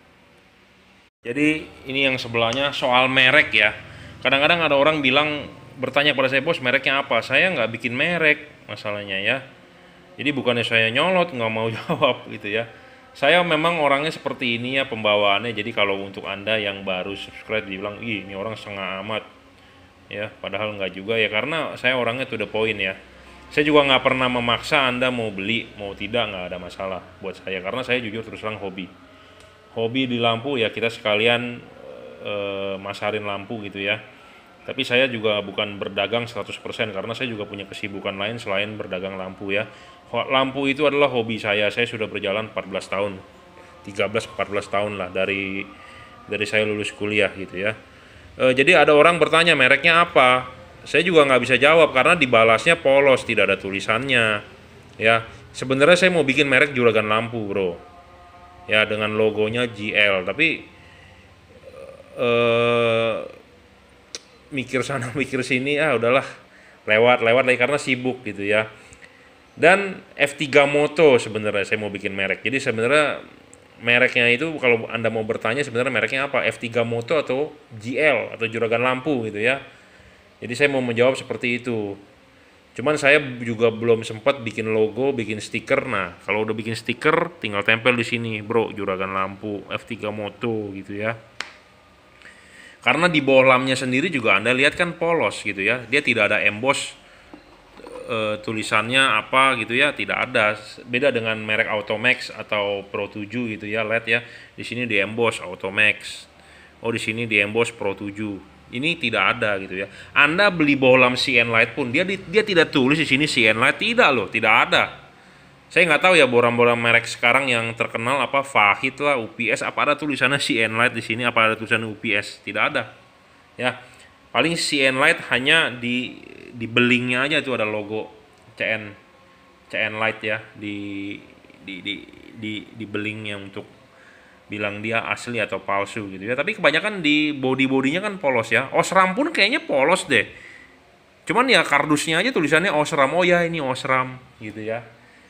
Jadi ini yang sebelahnya soal merek ya, kadang-kadang ada orang bilang bertanya pada saya, bos mereknya apa? Saya nggak bikin merek masalahnya ya. Jadi bukannya saya nyolot, nggak mau jawab gitu ya. Saya memang orangnya seperti ini ya pembawaannya. Jadi kalau untuk anda yang baru subscribe dibilang, ih ini orang setengah amat ya, padahal nggak juga ya, karena saya orangnya to the point ya. Saya juga nggak pernah memaksa anda mau beli, mau tidak, nggak ada masalah buat saya, karena saya jujur terus terang hobi. Hobi di lampu ya, kita sekalian eh, masarin lampu gitu ya. Tapi saya juga bukan berdagang seratus persen karena saya juga punya kesibukan lain selain berdagang lampu ya. Lampu itu adalah hobi saya. Saya sudah berjalan empat belas tahun. tiga belas empat belas tahun lah dari dari saya lulus kuliah gitu ya. E, jadi ada orang bertanya mereknya apa? Saya juga nggak bisa jawab karena dibalasnya polos, tidak ada tulisannya. Ya, sebenarnya saya mau bikin merek juragan lampu, Bro. Ya, dengan logonya G L, tapi eh mikir sana mikir sini, ah udahlah, lewat lewat lagi karena sibuk gitu ya. Dan F tiga Moto sebenarnya saya mau bikin merek. Jadi sebenarnya mereknya itu kalau anda mau bertanya sebenarnya mereknya apa, F tiga Moto atau G L atau juragan lampu gitu ya. Jadi saya mau menjawab seperti itu. Cuman saya juga belum sempat bikin logo, bikin stiker. Nah kalau udah bikin stiker tinggal tempel di sini, bro, juragan lampu F tiga Moto gitu ya. Karena di bawah lamnya sendiri juga anda lihat kan polos gitu ya, dia tidak ada emboss e, tulisannya apa gitu ya, tidak ada. Beda dengan merek Automax atau Pro tujuh gitu ya, lihat ya, di sini di emboss Automax, oh di sini di emboss Pro tujuh, ini tidak ada gitu ya. Anda beli bohlam C N Light pun dia dia tidak tulis di sini C N Light, tidak loh, tidak ada. Saya nggak tahu ya bohlam-bohlam merek sekarang yang terkenal apa Fahid lah, U P S, apa ada tulisannya C N Light di sini, apa ada tulisan U P S, tidak ada. Ya, paling C N Light hanya di di belingnya aja itu ada logo C N C N Light ya, di di di di, di belingnya untuk bilang dia asli atau palsu gitu ya. Tapi kebanyakan di body-bodinya kan polos ya. Osram pun kayaknya polos deh. Cuman ya kardusnya aja tulisannya Osram. Oh ya ini Osram gitu ya.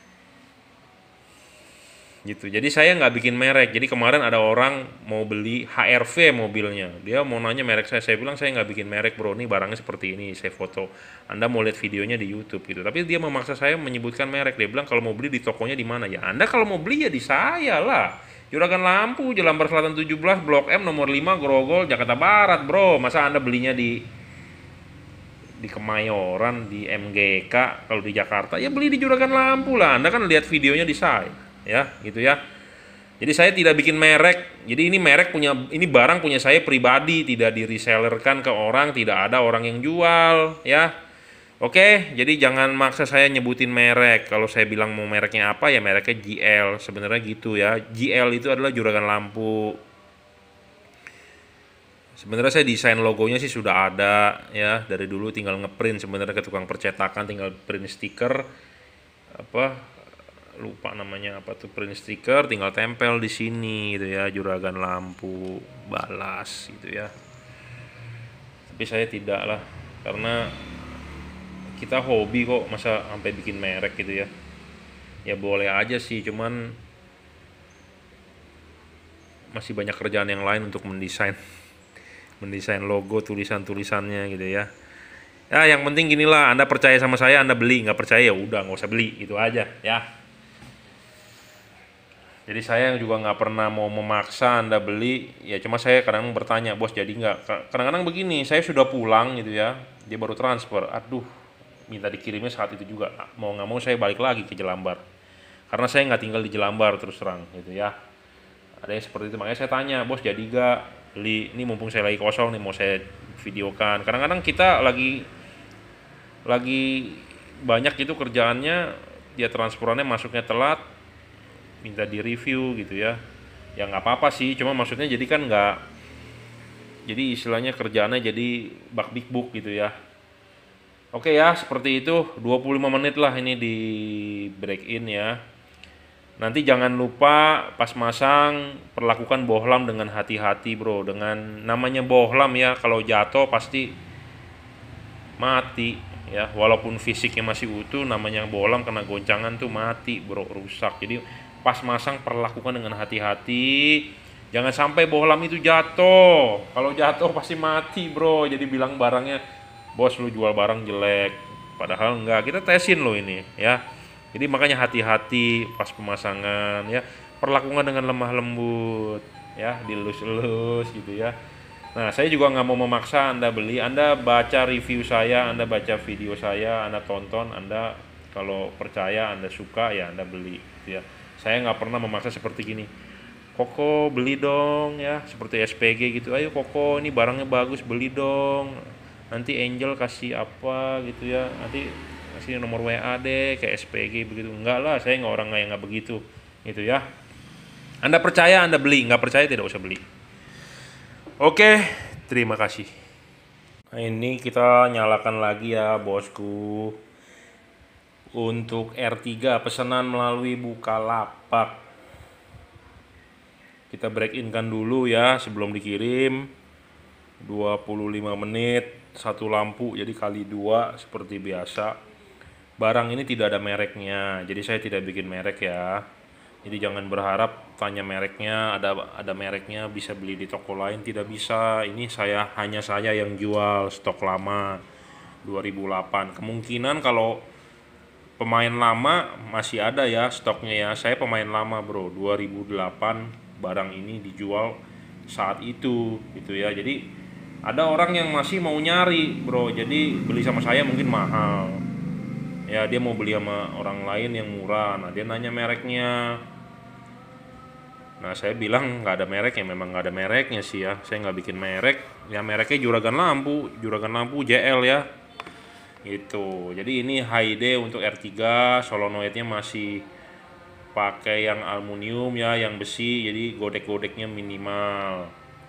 Gitu. Jadi saya nggak bikin merek. Jadi kemarin ada orang mau beli H R V mobilnya, dia mau nanya merek saya. Saya bilang saya nggak bikin merek, bro, ini barangnya seperti ini, saya foto, anda mau lihat videonya di YouTube gitu. Tapi dia memaksa saya menyebutkan merek. Dia bilang kalau mau beli di tokonya di mana. Ya anda kalau mau beli ya di saya lah, Juragan Lampu, Jelambar Selatan tujuh belas, Blok M nomor lima, Grogol, Jakarta Barat, bro. Masa anda belinya di di Kemayoran, di M G K, kalau di Jakarta ya beli di Juragan Lampu lah. Anda kan lihat videonya di saya ya gitu ya. Jadi saya tidak bikin merek. Jadi ini merek punya, ini barang punya saya pribadi, tidak di resellerkan ke orang, tidak ada orang yang jual ya. Oke, jadi jangan maksa saya nyebutin merek. Kalau saya bilang mau mereknya apa ya mereknya G L, sebenarnya gitu ya. G L itu adalah juragan lampu. Sebenarnya saya desain logonya sih sudah ada ya, dari dulu tinggal ngeprint sebenarnya ke tukang percetakan, tinggal print stiker apa, lupa namanya apa tuh, print stiker, tinggal tempel di sini gitu ya, juragan lampu balas gitu ya. Tapi saya tidak lah, karena kita hobi kok, masa sampai bikin merek gitu ya. Ya boleh aja sih, cuman masih banyak kerjaan yang lain untuk mendesain mendesain logo, tulisan-tulisannya gitu ya. Ya yang penting ginilah, anda percaya sama saya anda beli, nggak percaya ya udah nggak usah beli, gitu aja ya. Jadi saya juga nggak pernah mau memaksa anda beli, ya cuma saya kadang bertanya, bos jadi nggak? Kadang-kadang begini, saya sudah pulang gitu ya, dia baru transfer, aduh minta dikirimnya saat itu juga, mau nggak mau saya balik lagi ke Jelambar, karena saya nggak tinggal di Jelambar terus terang gitu ya. Ada yang seperti itu, makanya saya tanya, bos jadi nggak beli, ini mumpung saya lagi kosong nih mau saya videokan. Kadang-kadang kita lagi lagi banyak itu kerjaannya, dia transferannya masuknya telat, minta di review gitu ya. Ya nggak apa-apa sih, cuma maksudnya jadi kan nggak, jadi istilahnya kerjaannya jadi bak big book gitu ya. Oke ya, seperti itu, dua puluh lima menit lah ini di break in ya. Nanti jangan lupa pas masang perlakukan bohlam dengan hati-hati, bro. Dengan namanya bohlam ya, kalau jatuh pasti mati ya, walaupun fisiknya masih utuh, namanya bohlam kena goncangan tuh mati, bro, rusak. Jadi pas masang perlakukan dengan hati-hati, jangan sampai bohlam itu jatuh. Kalau jatuh pasti mati, bro. Jadi bilang barangnya bos lu jual barang jelek, padahal enggak, kita tesin lo ini ya. Jadi makanya hati-hati pas pemasangan ya, perlakukan dengan lemah lembut ya, dilus-elus gitu ya. Nah, saya juga nggak mau memaksa Anda beli. Anda baca review saya, Anda baca video saya, Anda tonton, Anda kalau percaya, Anda suka ya Anda beli gitu ya. Saya nggak pernah memaksa seperti gini. Koko beli dong ya, seperti S P G gitu. Ayo Koko, ini barangnya bagus, beli dong. Nanti Angel kasih apa gitu ya. Nanti kasih nomor W A deh kayak S P G begitu. Enggak lah, saya nggak orang yang nggak begitu gitu ya. Anda percaya Anda beli, nggak percaya tidak usah beli. Oke, terima kasih. Nah, ini kita nyalakan lagi ya bosku. Untuk R tiga pesanan melalui Bukalapak. Kita break in kan dulu ya sebelum dikirim. dua puluh lima menit, satu lampu jadi kali dua seperti biasa. Barang ini tidak ada mereknya, jadi saya tidak bikin merek ya. Jadi jangan berharap tanya mereknya, ada ada mereknya bisa beli di toko lain, tidak bisa. Ini saya hanya saya yang jual stok lama dua ribu delapan. Kemungkinan kalau pemain lama masih ada ya stoknya ya. Saya pemain lama bro, dua ribu delapan barang ini dijual saat itu gitu ya. Jadi ada orang yang masih mau nyari bro, jadi beli sama saya mungkin mahal ya, dia mau beli sama orang lain yang murah. Nah dia nanya mereknya, nah saya bilang nggak ada mereknya, memang nggak ada mereknya sih ya, saya nggak bikin merek ya. Mereknya Juragan Lampu, Juragan Lampu J L ya gitu. Jadi ini H D untuk R tiga, solenoidnya masih pakai yang aluminium ya, yang besi, jadi godek-godeknya minimal.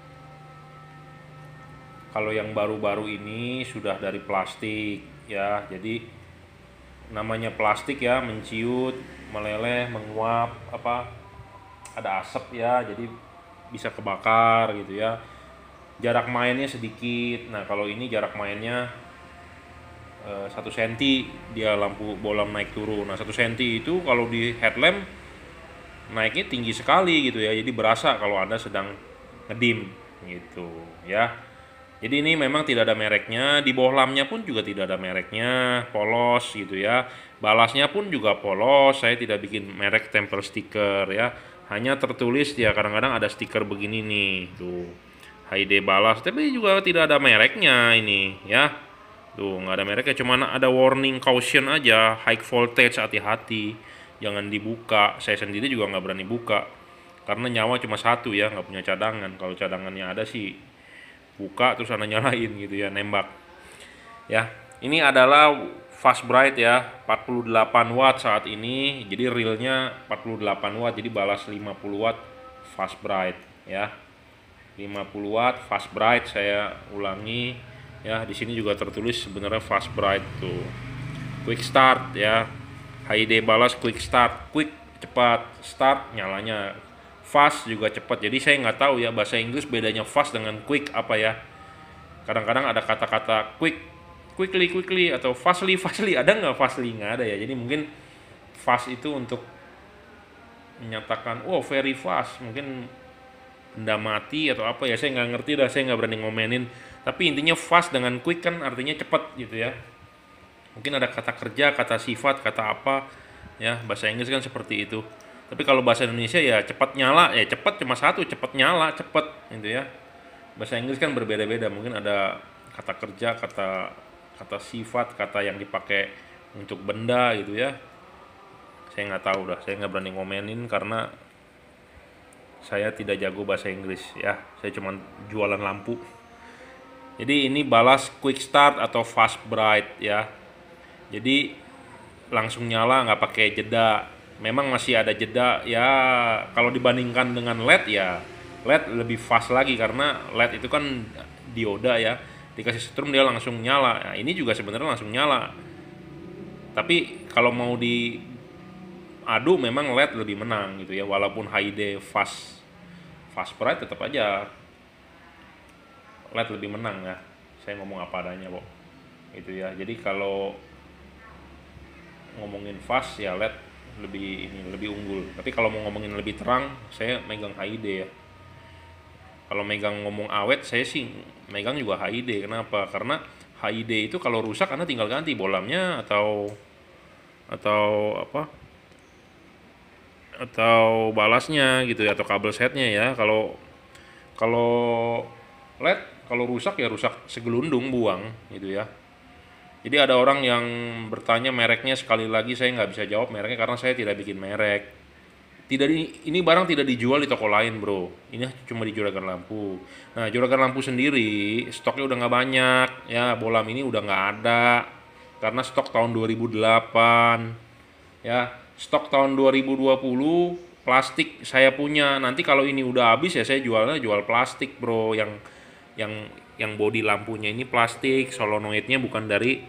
Kalau yang baru-baru ini sudah dari plastik ya, jadi namanya plastik ya, menciut, meleleh, menguap, apa ada asap ya, jadi bisa kebakar gitu ya. Jarak mainnya sedikit. Nah kalau ini jarak mainnya satu senti dia lampu bolam naik turun. Nah satu senti itu kalau di headlamp naiknya tinggi sekali gitu ya, jadi berasa kalau Anda sedang ngedim gitu ya. Jadi ini memang tidak ada mereknya, di bawah lamnya pun juga tidak ada mereknya, polos gitu ya. Balasnya pun juga polos, saya tidak bikin merek tempel stiker ya. Hanya tertulis ya, kadang-kadang ada stiker begini nih, tuh H D balas, tapi juga tidak ada mereknya ini ya. Tuh nggak ada mereknya, cuma ada warning caution aja, high voltage, hati-hati, jangan dibuka. Saya sendiri juga nggak berani buka, karena nyawa cuma satu ya, nggak punya cadangan. Kalau cadangannya ada sih buka terus Anda nyalain gitu ya, nembak ya. Ini adalah fast bright ya, empat puluh delapan watt saat ini, jadi realnya empat puluh delapan watt, jadi balas lima puluh watt fast bright ya, lima puluh watt fast bright. Saya ulangi ya, di sini juga tertulis sebenarnya fast bright tuh, quick start ya, H D balas quick start, quick cepat, start nyalanya, fast juga cepat. Jadi saya nggak tahu ya bahasa Inggris bedanya fast dengan quick apa ya. Kadang-kadang ada kata-kata quick, quickly, quickly, atau fastly, fastly. Ada nggak fastly? Nggak ada ya. Jadi mungkin fast itu untuk menyatakan, oh very fast, mungkin benda mati atau apa ya. Saya nggak ngerti dah, saya nggak berani ngomenin. Tapi intinya fast dengan quick kan artinya cepat gitu ya. Mungkin ada kata kerja, kata sifat, kata apa ya. Bahasa Inggris kan seperti itu. Tapi kalau bahasa Indonesia ya cepat nyala, ya cepat cuma satu, cepat nyala, cepat gitu ya. Bahasa Inggris kan berbeda-beda, mungkin ada kata kerja, kata kata sifat, kata yang dipakai untuk benda gitu ya. Saya nggak tahu dah, saya nggak berani ngomenin karena saya tidak jago bahasa Inggris ya. Saya cuma jualan lampu. Jadi ini balas quick start atau fast bright ya. Jadi langsung nyala, nggak pakai jeda. Memang masih ada jeda ya, kalau dibandingkan dengan L E D ya L E D lebih fast lagi, karena L E D itu kan dioda ya, dikasih setrum dia langsung nyala. Nah, ini juga sebenarnya langsung nyala, tapi kalau mau diadu memang L E D lebih menang gitu ya, walaupun H D fast fast bright tetap aja L E D lebih menang ya. Saya ngomong apa adanya kok gitu ya. Jadi kalau ngomongin fast ya L E D lebih ini lebih unggul. Tapi kalau mau ngomongin lebih terang, saya megang H D ya. Kalau megang ngomong awet, saya sih megang juga H D. Kenapa? Karena H H I D itu kalau rusak Anda tinggal ganti bolamnya atau atau apa atau balasnya gitu ya, atau kabel setnya ya. Kalau kalau L E D kalau rusak ya rusak segelundung, buang gitu ya. Jadi ada orang yang bertanya mereknya, sekali lagi saya nggak bisa jawab mereknya karena saya tidak bikin merek. Tidak di, ini barang tidak dijual di toko lain bro, ini cuma di Juragan Lampu. Nah Juragan Lampu sendiri stoknya udah nggak banyak ya, bolam ini udah nggak ada karena stok tahun dua ribu delapan ya. Stok tahun dua ribu dua puluh plastik saya punya, nanti kalau ini udah habis ya saya jualnya jual plastik bro, yang yang yang bodi lampunya ini plastik, solenoidnya bukan dari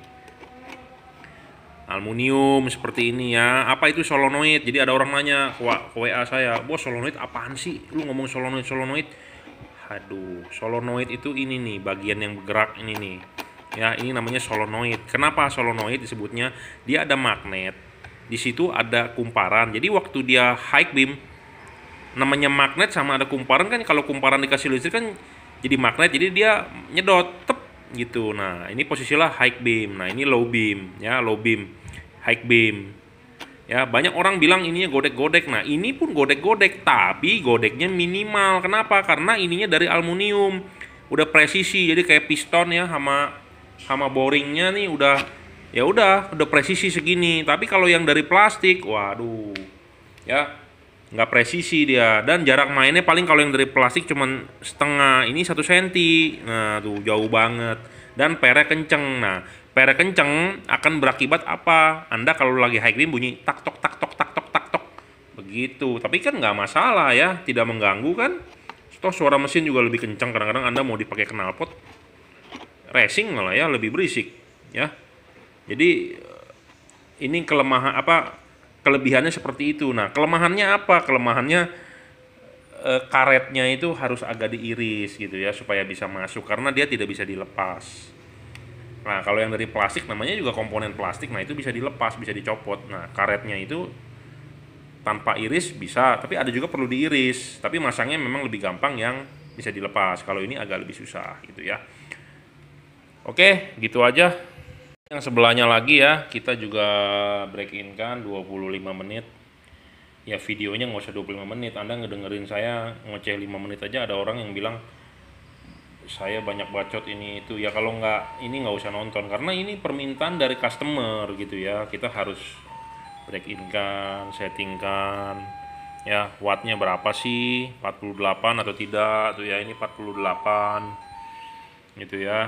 aluminium seperti ini ya. Apa itu solenoid? Jadi ada orang nanya ke W A saya, bos solenoid apaan sih? Lu ngomong solenoid solenoid. Aduh, solenoid itu ini nih, bagian yang bergerak ini nih. Ya, ini namanya solenoid. Kenapa solenoid disebutnya? Dia ada magnet. Di situ ada kumparan. Jadi waktu dia high beam, namanya magnet sama ada kumparan kan, kalau kumparan dikasih listrik kan jadi magnet, jadi dia nyedot tep gitu. Nah, ini posisilah high beam. Nah, ini low beam ya, low beam, high beam. Ya, banyak orang bilang ininya godek-godek. Nah, ini pun godek-godek, tapi godeknya minimal. Kenapa? Karena ininya dari aluminium. Udah presisi, jadi kayak piston ya, sama sama boringnya nih udah ya udah, udah presisi segini. Tapi kalau yang dari plastik, waduh. Ya, nggak presisi dia, dan jarak mainnya paling kalau yang dari plastik cuman setengah, ini satu senti. Nah tuh jauh banget, dan pernya kenceng. Nah pernya kenceng akan berakibat apa? Anda kalau lagi high beam bunyi tak tok tak tok tak tok tak tok begitu, tapi kan nggak masalah ya, tidak mengganggu kan. Toh suara mesin juga lebih kencang, kadang-kadang Anda mau dipakai knalpot racing malah ya lebih berisik ya. Jadi ini kelemahan apa, kelebihannya seperti itu. Nah kelemahannya apa? Kelemahannya e, karetnya itu harus agak diiris gitu ya supaya bisa masuk, karena dia tidak bisa dilepas. Nah kalau yang dari plastik namanya juga komponen plastik, nah itu bisa dilepas, bisa dicopot. Nah karetnya itu tanpa iris bisa, tapi ada juga perlu diiris, tapi masangnya memang lebih gampang yang bisa dilepas. Kalau ini agak lebih susah gitu ya. Oke gitu aja. Yang sebelahnya lagi ya, kita juga break in kan dua puluh lima menit. Ya videonya nggak usah dua puluh lima menit, Anda ngedengerin saya ngoceh lima menit aja ada orang yang bilang saya banyak bacot ini itu. Ya kalau nggak, ini nggak usah nonton, karena ini permintaan dari customer gitu ya. Kita harus break in kan, settingkan ya wattnya berapa sih, empat puluh delapan atau tidak tuh ya, ini empat puluh delapan gitu ya.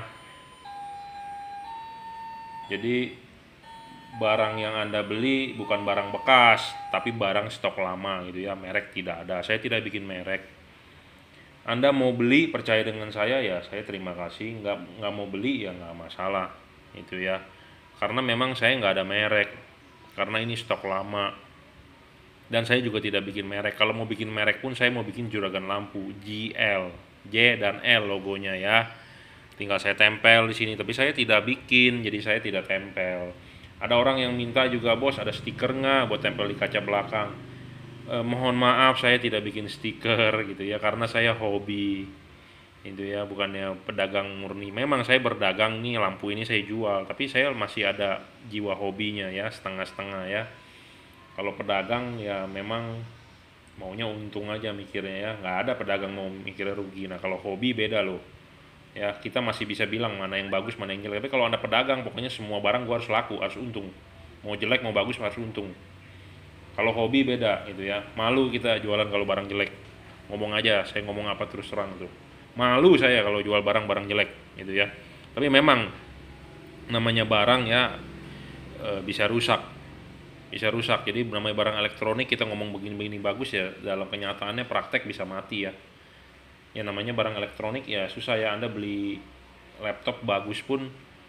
Jadi barang yang Anda beli bukan barang bekas, tapi barang stok lama gitu ya, merek tidak ada, saya tidak bikin merek. Anda mau beli percaya dengan saya ya saya terima kasih, nggak nggak mau beli ya nggak masalah itu ya, karena memang saya nggak ada merek, karena ini stok lama. Dan saya juga tidak bikin merek. Kalau mau bikin merek pun saya mau bikin Juragan Lampu, J L, J dan L logonya ya, tinggal saya tempel di sini, tapi saya tidak bikin, jadi saya tidak tempel. Ada orang yang minta juga, bos ada stiker nggak buat tempel di kaca belakang? Eh, mohon maaf saya tidak bikin stiker gitu ya, karena saya hobi itu ya, bukannya pedagang murni. Memang saya berdagang nih, lampu ini saya jual, tapi saya masih ada jiwa hobinya ya, setengah-setengah ya. Kalau pedagang ya memang maunya untung aja mikirnya ya, nggak ada pedagang mau mikirnya rugi. Nah kalau hobi beda loh ya, kita masih bisa bilang mana yang bagus mana yang jelek. Tapi kalau Anda pedagang pokoknya semua barang gua harus laku, harus untung, mau jelek mau bagus harus untung. Kalau hobi beda gitu ya, malu kita jualan kalau barang jelek. Ngomong aja, saya ngomong apa terus terang tuh, malu saya kalau jual barang-barang jelek gitu ya. Tapi memang namanya barang ya e, bisa rusak, bisa rusak. Jadi namanya barang elektronik, kita ngomong begini-begini bagus ya, dalam kenyataannya praktek bisa mati ya. Ya namanya barang elektronik ya susah ya. Anda beli laptop bagus pun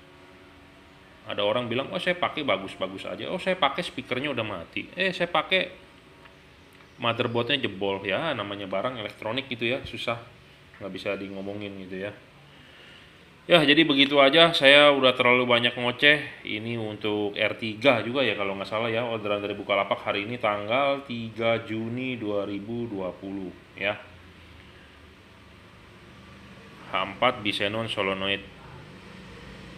ada orang bilang oh saya pakai bagus-bagus aja, oh saya pakai speakernya udah mati, eh saya pakai motherboardnya jebol. Ya namanya barang elektronik gitu ya, susah, nggak bisa di ngomongin gitu ya. Ya jadi begitu aja, saya udah terlalu banyak ngoceh. Ini untuk R tiga juga ya kalau nggak salah ya, orderan dari Bukalapak hari ini tanggal tiga Juni dua ribu dua puluh ya. H empat Bisenon solenoid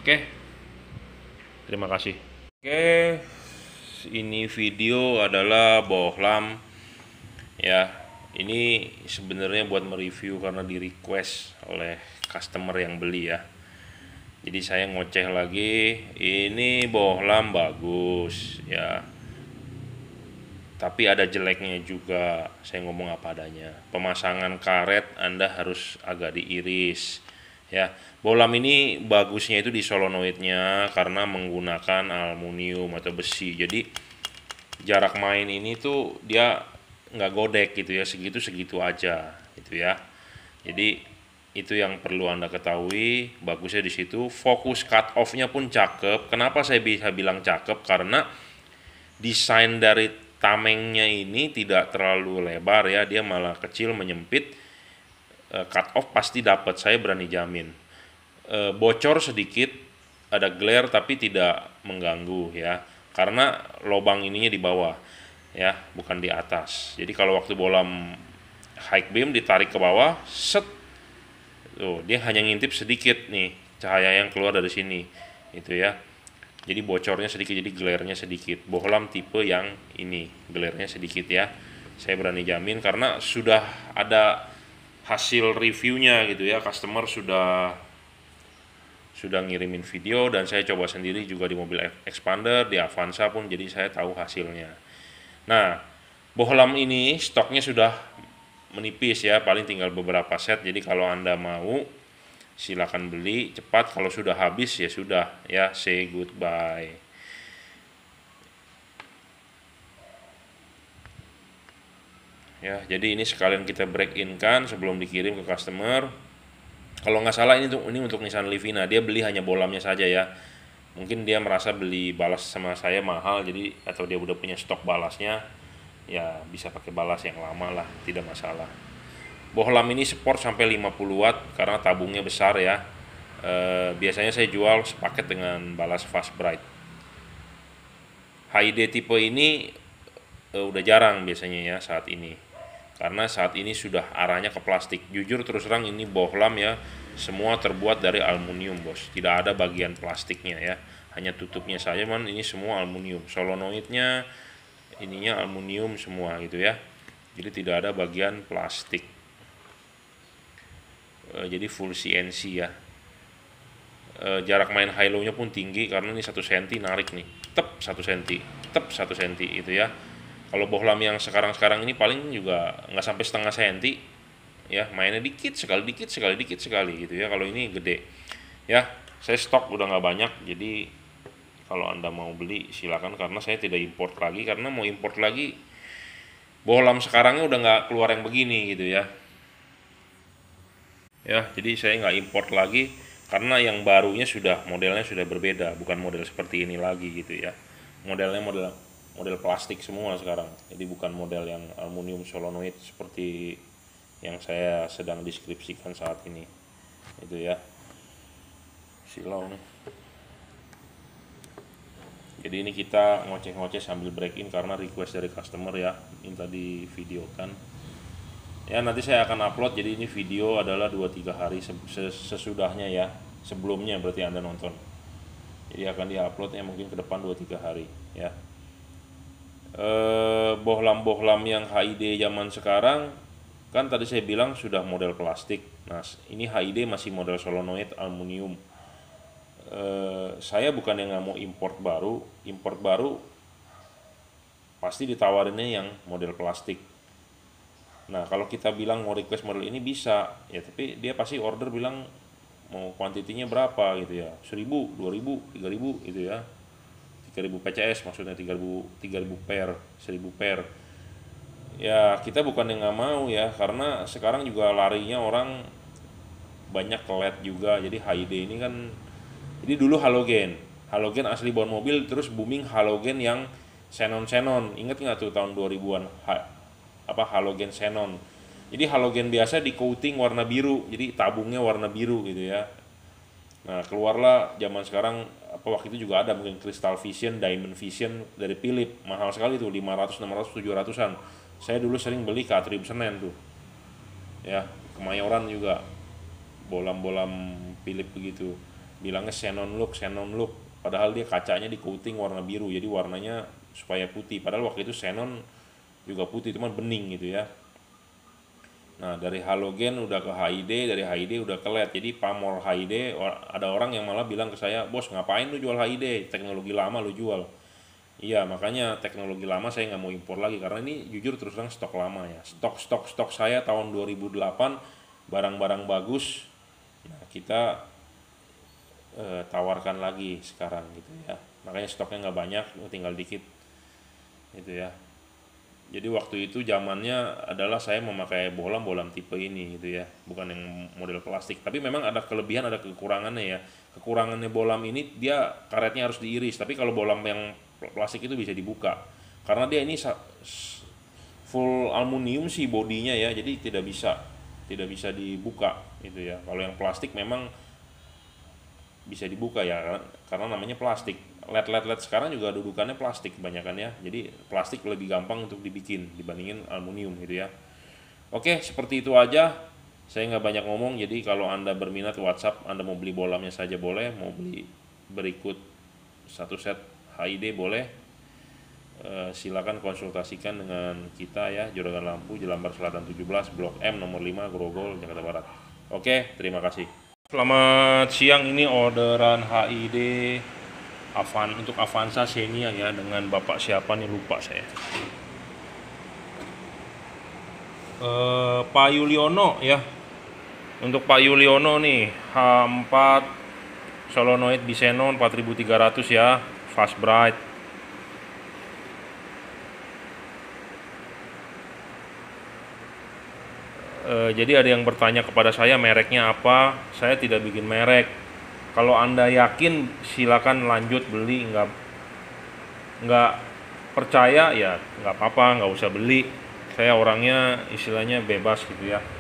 Oke, terima kasih. Oke, ini video adalah bohlam ya. Ini sebenarnya buat mereview karena di request oleh customer yang beli ya. Jadi saya ngoceh lagi, ini bohlam bagus ya. Tapi ada jeleknya juga, saya ngomong apa adanya. Pemasangan karet Anda harus agak diiris ya. Bohlam ini bagusnya itu di solenoidnya karena menggunakan aluminium atau besi. Jadi jarak main ini tuh dia nggak godek gitu ya, segitu-segitu aja gitu ya. Jadi itu yang perlu Anda ketahui. Bagusnya di situ. Fokus cut off-nya pun cakep. Kenapa saya bisa bilang cakep? Karena desain dari tamengnya ini tidak terlalu lebar ya, dia malah kecil menyempit. E, cut off pasti dapat, saya berani jamin. E, bocor sedikit, ada glare tapi tidak mengganggu ya, karena lubang ininya di bawah ya, bukan di atas. Jadi kalau waktu bohlam high beam ditarik ke bawah, set, tuh dia hanya ngintip sedikit nih cahaya yang keluar dari sini, itu ya. Jadi bocornya sedikit, jadi glare-nya sedikit. Bohlam tipe yang ini, glare-nya sedikit ya. Saya berani jamin karena sudah ada hasil reviewnya gitu ya. Customer sudah sudah ngirimin video dan saya coba sendiri juga di mobil Expander, di Avanza pun, jadi saya tahu hasilnya. Nah, bohlam ini stoknya sudah menipis ya, paling tinggal beberapa set. Jadi kalau Anda mau silakan beli cepat, kalau sudah habis ya sudah ya, say goodbye. Ya, jadi ini sekalian kita break in kan sebelum dikirim ke customer. Kalau nggak salah ini untuk ini untuk Nissan Livina, dia beli hanya bohlamnya saja ya. Mungkin dia merasa beli balas sama saya mahal, jadi atau dia udah punya stok balasnya, ya bisa pakai balas yang lama lah, tidak masalah. Bohlam ini support sampai lima puluh watt karena tabungnya besar ya. E, biasanya saya jual sepaket dengan balas Fast Bright. H I D tipe ini e, udah jarang biasanya ya saat ini, karena saat ini sudah arahnya ke plastik. Jujur terus terang ini bohlam ya, semua terbuat dari aluminium bos, tidak ada bagian plastiknya ya, hanya tutupnya saja, man ini semua aluminium. Solenoidnya ininya aluminium semua gitu ya, jadi tidak ada bagian plastik. E, jadi full C N C ya. E, jarak main high low nya pun tinggi karena ini satu senti narik nih, tep satu senti, tep satu senti itu ya. Kalau bohlam yang sekarang-sekarang ini paling juga nggak sampai setengah senti ya, mainnya dikit sekali, dikit sekali, dikit sekali gitu ya. Kalau ini gede ya. Saya stok udah nggak banyak, jadi kalau Anda mau beli silakan, karena saya tidak import lagi, karena mau import lagi bohlam sekarangnya udah nggak keluar yang begini gitu ya. Ya, jadi saya nggak import lagi karena yang barunya sudah modelnya sudah berbeda, bukan model seperti ini lagi gitu ya. Modelnya model model plastik semua sekarang, jadi bukan model yang aluminium solenoid seperti yang saya sedang deskripsikan saat ini itu ya. Silau nih. Jadi ini kita ngoceh-ngoceh sambil break in karena request dari customer ya, minta di videokan ya. Nanti saya akan upload, jadi ini video adalah dua tiga hari sesudahnya ya, sebelumnya berarti Anda nonton, jadi akan diuploadnya mungkin ke depan dua tiga hari ya. Eh, bohlam-bohlam yang H I D zaman sekarang kan tadi saya bilang sudah model plastik. Nah ini H I D masih model solenoid aluminium. Eh, saya bukan yang nggak mau import baru, import baru pasti ditawarinnya yang model plastik. Nah kalau kita bilang mau request model ini bisa ya, tapi dia pasti order bilang mau kuantitinya berapa gitu ya, seribu, dua ribu, tiga ribu gitu ya, tiga ribu P C S maksudnya, tiga ribu, tiga ribu per, seribu per. Ya kita bukan yang nggak mau ya, karena sekarang juga larinya orang banyak ke L E D juga, jadi H I D ini kan, jadi dulu halogen, halogen asli bawaan mobil, terus booming halogen yang xenon-xenon, inget nggak tuh tahun dua ribuan, ha, apa halogen xenon. Jadi halogen biasa di coating warna biru, jadi tabungnya warna biru gitu ya. Nah keluarlah zaman sekarang, apa waktu itu juga ada mungkin Crystal Vision, Diamond Vision dari Philips, mahal sekali tuh, lima ratus, enam ratus, tujuh ratusan. Saya dulu sering beli ke Atrium Senen tuh ya, Kemayoran juga bohlam-bohlam Philips begitu. bilangnya xenon look, xenon look, padahal dia kacanya di coating warna biru, jadi warnanya supaya putih, padahal waktu itu xenon juga putih, cuman bening gitu ya. Nah, dari halogen udah ke H I D, dari H I D udah ke L E D. Jadi pamor H I D, ada orang yang malah bilang ke saya, "Bos, ngapain lu jual H I D? Teknologi lama lu jual." Iya, makanya teknologi lama saya nggak mau impor lagi, karena ini jujur terus terang stok lama ya. Stok-stok stok saya tahun dua ribu delapan, barang-barang bagus. Nah, kita eh, tawarkan lagi sekarang gitu ya. Makanya stoknya nggak banyak, tinggal dikit gitu ya. Jadi waktu itu zamannya adalah saya memakai bohlam-bohlam tipe ini gitu ya, bukan yang model plastik. Tapi memang ada kelebihan, ada kekurangannya ya. Kekurangannya bohlam ini dia karetnya harus diiris, tapi kalau bohlam yang plastik itu bisa dibuka. Karena dia ini full aluminium sih bodinya ya, jadi tidak bisa tidak bisa dibuka gitu ya. Kalau yang plastik memang bisa dibuka ya, karena namanya plastik. L E D L E D L E D sekarang juga dudukannya plastik kebanyakan ya, jadi plastik lebih gampang untuk dibikin dibandingin aluminium gitu ya. Oke, seperti itu aja, saya nggak banyak ngomong. Jadi kalau Anda berminat WhatsApp, Anda mau beli bohlamnya saja boleh, mau beli berikut satu set H I D boleh. E, silakan konsultasikan dengan kita ya, Juragan Lampu, Jelambar Selatan tujuh belas, Blok M nomor lima, Grogol, Jakarta Barat. Oke, terima kasih. Selamat siang, ini orderan H I D Avan untuk Avanza Xenia ya, dengan Bapak siapa nih lupa saya. Eh, Pak Yuliono ya. Untuk Pak Yuliono nih H empat solenoid Bisenon empat ribu tiga ratus ya, fast bright. Eh, jadi ada yang bertanya kepada saya mereknya apa. Saya tidak bikin merek. Kalau Anda yakin silakan lanjut beli, nggak nggak percaya ya nggak apa-apa, nggak usah beli. Saya orangnya istilahnya bebas gitu ya.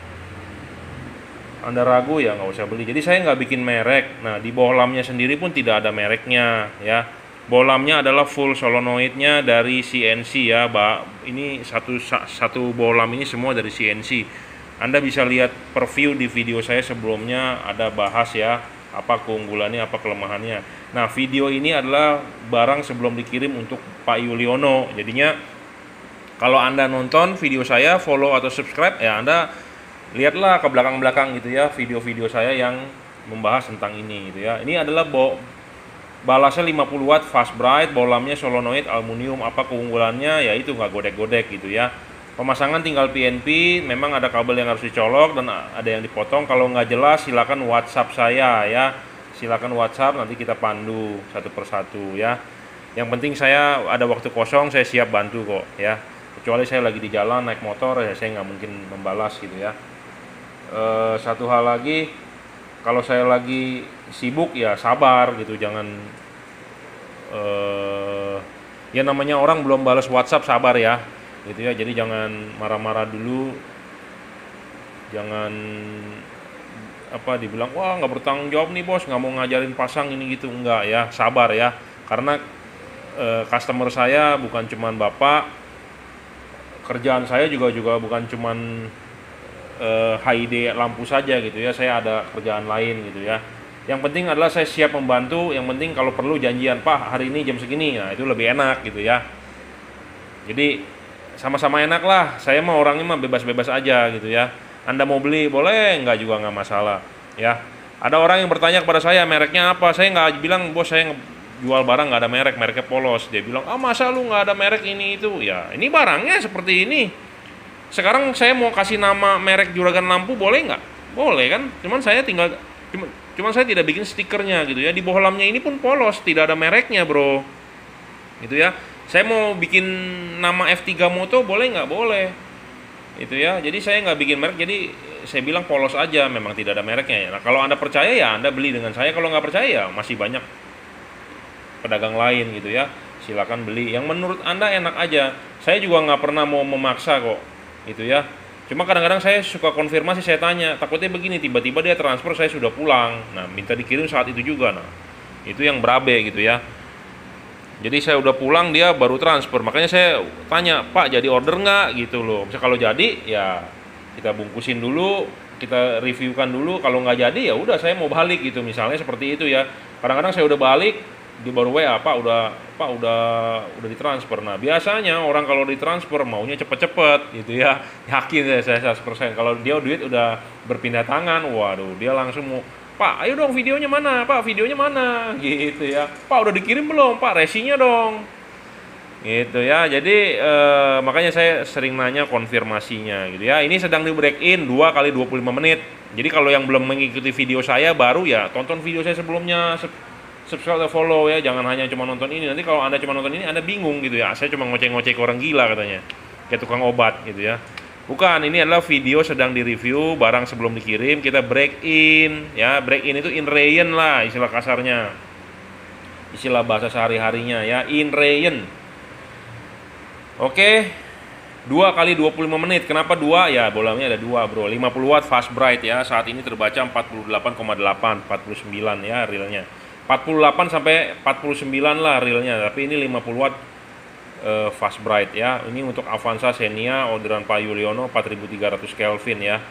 Anda ragu ya nggak usah beli. Jadi saya nggak bikin merek. Nah, di bohlamnya sendiri pun tidak ada mereknya ya. Bohlamnya adalah full solenoidnya dari C N C ya, Mbak. Ini satu satu bohlam ini semua dari C N C. Anda bisa lihat preview di video saya sebelumnya, ada bahas ya apa keunggulannya, apa kelemahannya. Nah, video ini adalah barang sebelum dikirim untuk Pak Yuliono. Jadinya kalau Anda nonton video saya, follow atau subscribe ya, Anda lihatlah ke belakang-belakang gitu ya, video-video saya yang membahas tentang ini gitu ya. Ini adalah bo balasnya lima puluh watt fast bright, bohlamnya solenoid aluminium. Apa keunggulannya? Ya itu nggak godek-godek gitu ya. Pemasangan tinggal P N P, memang ada kabel yang harus dicolok dan ada yang dipotong. Kalau nggak jelas silakan WhatsApp saya ya, silakan WhatsApp, nanti kita pandu satu persatu ya. Yang penting saya ada waktu kosong, saya siap bantu kok ya. Kecuali saya lagi di jalan naik motor ya, saya nggak mungkin membalas gitu ya. E, satu hal lagi, kalau saya lagi sibuk ya sabar gitu, jangan e, ya namanya orang belum balas WhatsApp, sabar ya gitu ya. Jadi jangan marah-marah dulu, jangan apa dibilang wah nggak bertanggung jawab nih bos, nggak mau ngajarin pasang ini gitu, enggak ya, sabar ya. Karena e, customer saya bukan cuman bapak, kerjaan saya juga juga bukan cuman e, H I D lampu saja gitu ya, saya ada kerjaan lain gitu ya. Yang penting adalah saya siap membantu, yang penting kalau perlu janjian, Pak hari ini jam segini, nah itu lebih enak gitu ya. Jadi sama-sama enak lah, saya mah orangnya mah bebas-bebas aja gitu ya. Anda mau beli boleh, enggak juga nggak masalah ya. Ada orang yang bertanya kepada saya mereknya apa, saya nggak bilang bos saya jual barang nggak ada merek, mereknya polos. Dia bilang ah masa lu nggak ada merek ini itu ya, ini barangnya seperti ini. Sekarang saya mau kasih nama merek Juragan Lampu boleh nggak? Boleh kan, cuman saya tinggal cuman, cuman saya tidak bikin stikernya gitu ya. Di bohlamnya ini pun polos, tidak ada mereknya bro gitu ya. Saya mau bikin nama F tiga Moto boleh nggak? Boleh itu ya. Jadi saya nggak bikin merek, jadi saya bilang polos aja, memang tidak ada mereknya ya. Nah kalau Anda percaya ya Anda beli dengan saya, kalau nggak percaya ya masih banyak pedagang lain gitu ya, silakan beli yang menurut Anda enak aja. Saya juga nggak pernah mau memaksa kok gitu ya. Cuma kadang-kadang saya suka konfirmasi, saya tanya, takutnya begini tiba-tiba dia transfer saya sudah pulang, nah minta dikirim saat itu juga, nah itu yang berabe gitu ya. Jadi saya udah pulang dia baru transfer, makanya saya tanya Pak jadi order nggak gitu loh. Misalnya kalau jadi ya kita bungkusin dulu, kita reviewkan dulu, kalau nggak jadi ya udah saya mau balik gitu, misalnya seperti itu ya. Kadang-kadang saya udah balik, di baru W A, Pak udah Pak udah udah ditransfer. Nah biasanya orang kalau ditransfer maunya cepet-cepet gitu ya, yakin saya saya seratus persen. Kalau dia duit udah berpindah tangan, waduh dia langsung mau, Pak ayo dong videonya mana, Pak videonya mana, gitu ya. Pak udah dikirim belum, Pak resinya dong, gitu ya. Jadi eh, makanya saya sering nanya konfirmasinya gitu ya. Ini sedang di break in dua kali dua puluh lima menit. Jadi kalau yang belum mengikuti video saya baru ya tonton video saya sebelumnya, subscribe dan follow ya. Jangan hanya cuma nonton ini. Nanti kalau Anda cuma nonton ini Anda bingung gitu ya. Saya cuma ngoceh-ngoceh ke orang gila katanya, kayak tukang obat gitu ya. Bukan, ini adalah video sedang direview, barang sebelum dikirim kita break in ya. Break in itu in rain lah istilah kasarnya, istilah bahasa sehari-harinya ya, in rain. Oke, dua kali dua puluh lima menit. Kenapa dua? Ya bolamnya ada dua bro, lima puluh watt fast bright ya. Saat ini terbaca empat puluh delapan koma delapan, empat puluh sembilan ya realnya, empat puluh delapan sampai empat puluh sembilan lah realnya. Tapi ini lima puluh watt uh, fast bright ya. Ini untuk Avanza Xenia orderan Pak Yuliono empat ribu tiga ratus Kelvin ya.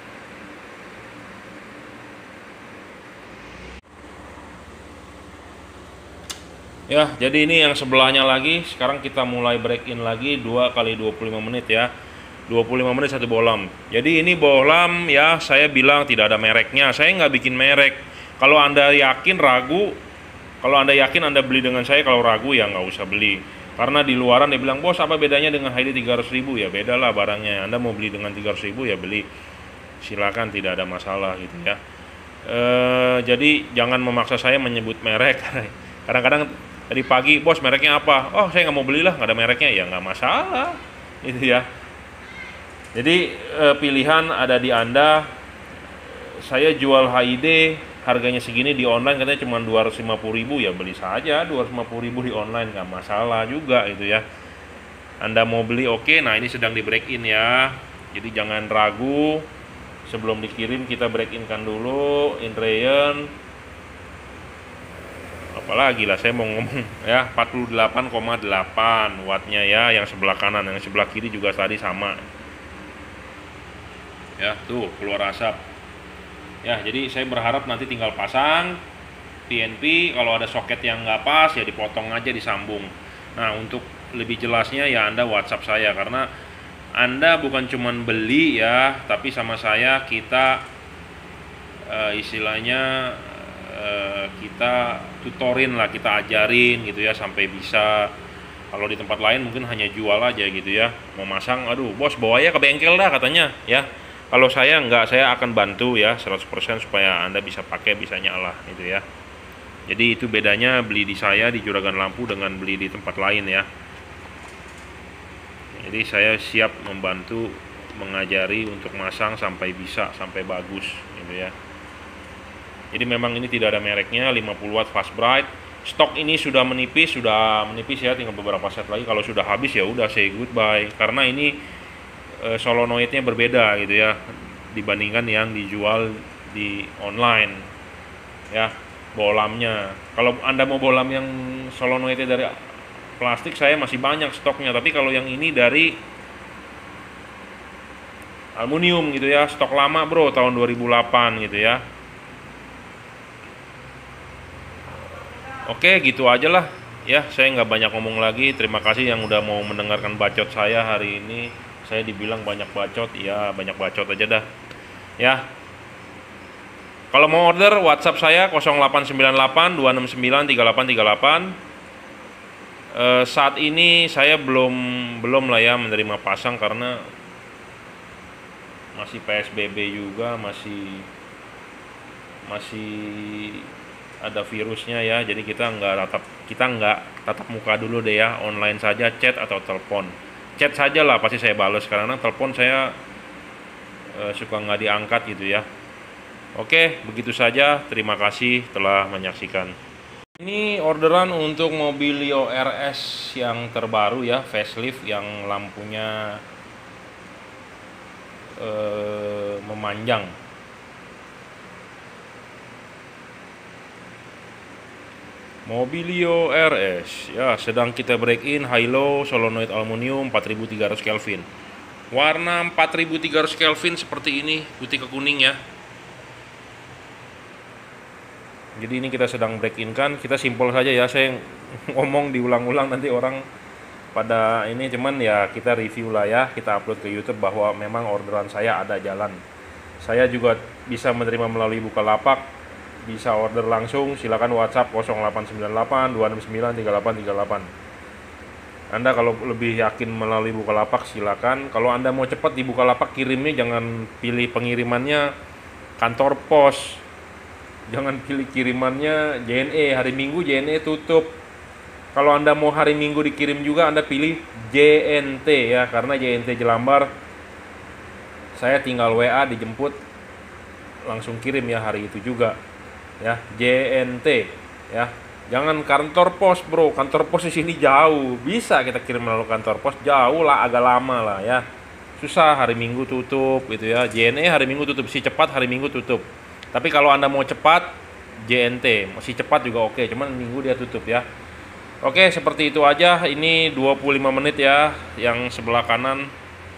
Ya, jadi ini yang sebelahnya lagi. Sekarang kita mulai break in lagi dua kali dua puluh lima menit ya. dua puluh lima menit satu bolam. Jadi ini bolam ya, saya bilang tidak ada mereknya. Saya nggak bikin merek. Kalau Anda yakin ragu, kalau Anda yakin Anda beli dengan saya, kalau ragu ya nggak usah beli. Karena di luaran dia bilang, "Bos, apa bedanya dengan H D tiga ratus ribu?" Ya beda lah barangnya. Anda mau beli dengan tiga ratus ribu ya beli. Silakan, tidak ada masalah gitu ya. E, jadi jangan memaksa saya menyebut merek. Kadang-kadang tadi pagi, "Bos mereknya apa?" "Oh saya nggak mau belilah, nggak ada mereknya." Ya nggak masalah gitu ya. Jadi eh, pilihan ada di Anda. Saya jual H I D harganya segini di online katanya cuma dua ratus lima puluh ribu, ya beli saja dua ratus lima puluh ribu di online, nggak masalah juga gitu ya. Anda mau beli oke. Nah ini sedang di break in ya, jadi jangan ragu. Sebelum dikirim kita break in kan dulu, in rain. Apalagi lah saya mau ngomong ya, empat puluh delapan koma delapan wattnya ya, yang sebelah kanan, yang sebelah kiri juga tadi sama ya, tuh keluar asap ya. Jadi saya berharap nanti tinggal pasang P N P, kalau ada soket yang nggak pas ya dipotong aja, disambung. Nah untuk lebih jelasnya ya Anda WhatsApp saya, karena Anda bukan cuman beli ya, tapi sama saya kita uh, istilahnya uh, kita tutorin lah, kita ajarin gitu ya sampai bisa. Kalau di tempat lain mungkin hanya jual aja gitu ya, mau masang, aduh bos bawa ya ke bengkel dah katanya ya. Kalau saya enggak, saya akan bantu ya seratus persen supaya Anda bisa pakai, bisa nyala gitu ya. Jadi itu bedanya beli di saya di Juragan Lampu dengan beli di tempat lain ya. Jadi saya siap membantu, mengajari untuk masang sampai bisa, sampai bagus gitu ya. Jadi memang ini tidak ada mereknya, lima puluh watt fast bright. Stok ini sudah menipis, sudah menipis ya, tinggal beberapa set lagi. Kalau sudah habis ya udah say goodbye, karena ini e, solenoidnya berbeda gitu ya dibandingkan yang dijual di online ya. Bolamnya, kalau Anda mau bolam yang solenoidnya dari plastik, saya masih banyak stoknya. Tapi kalau yang ini dari aluminium gitu ya, stok lama bro, tahun dua ribu delapan gitu ya. Oke gitu aja lah ya, saya nggak banyak ngomong lagi. Terima kasih yang udah mau mendengarkan bacot saya hari ini. Saya dibilang banyak bacot, ya banyak bacot aja dah ya. Kalau mau order WhatsApp saya nol delapan sembilan delapan dua enam sembilan tiga delapan tiga delapan. E, saat ini saya belum belum lah ya menerima pasang karena masih P S B B juga, masih masih ada virusnya ya. Jadi kita nggak tatap kita nggak tatap muka dulu deh ya, online saja, chat atau telepon. Chat saja lah pasti saya balas, karena telepon saya e, suka nggak diangkat gitu ya. Oke, begitu saja. Terima kasih telah menyaksikan. Ini orderan untuk Mobilio R S yang terbaru ya, facelift, yang lampunya eh, memanjang. Mobilio R S ya, sedang kita break in high low solenoid aluminium empat ribu tiga ratus Kelvin. Warna empat ribu tiga ratus Kelvin seperti ini, putih ke kuning ya. Jadi ini kita sedang break in kan, kita simpel saja ya, saya ngomong diulang-ulang nanti orang pada ini, cuman ya kita review lah ya, kita upload ke YouTube bahwa memang orderan saya ada jalan. Saya juga bisa menerima melalui Bukalapak, bisa order langsung, silakan WhatsApp nol delapan sembilan delapan dua enam sembilan tiga delapan tiga delapan. Anda kalau lebih yakin melalui Bukalapak silakan. Kalau Anda mau cepat di Bukalapak kirimnya jangan pilih pengirimannya kantor pos. Jangan pilih kirimannya J N E, hari Minggu J N E tutup. Kalau Anda mau hari Minggu dikirim juga Anda pilih J N T ya, karena J N T Jelambar saya tinggal W A dijemput langsung kirim ya hari itu juga ya, J N T ya. Jangan kantor pos bro, kantor pos di sini jauh. Bisa kita kirim melalui kantor pos, jauh lah, agak lama lah ya. Susah, hari Minggu tutup gitu ya. J N E hari Minggu tutup, si cepat hari Minggu tutup. Tapi kalau Anda mau cepat, J N T, masih cepat juga oke, cuman Minggu dia tutup ya. Oke, seperti itu aja. Ini dua puluh lima menit ya, yang sebelah kanan.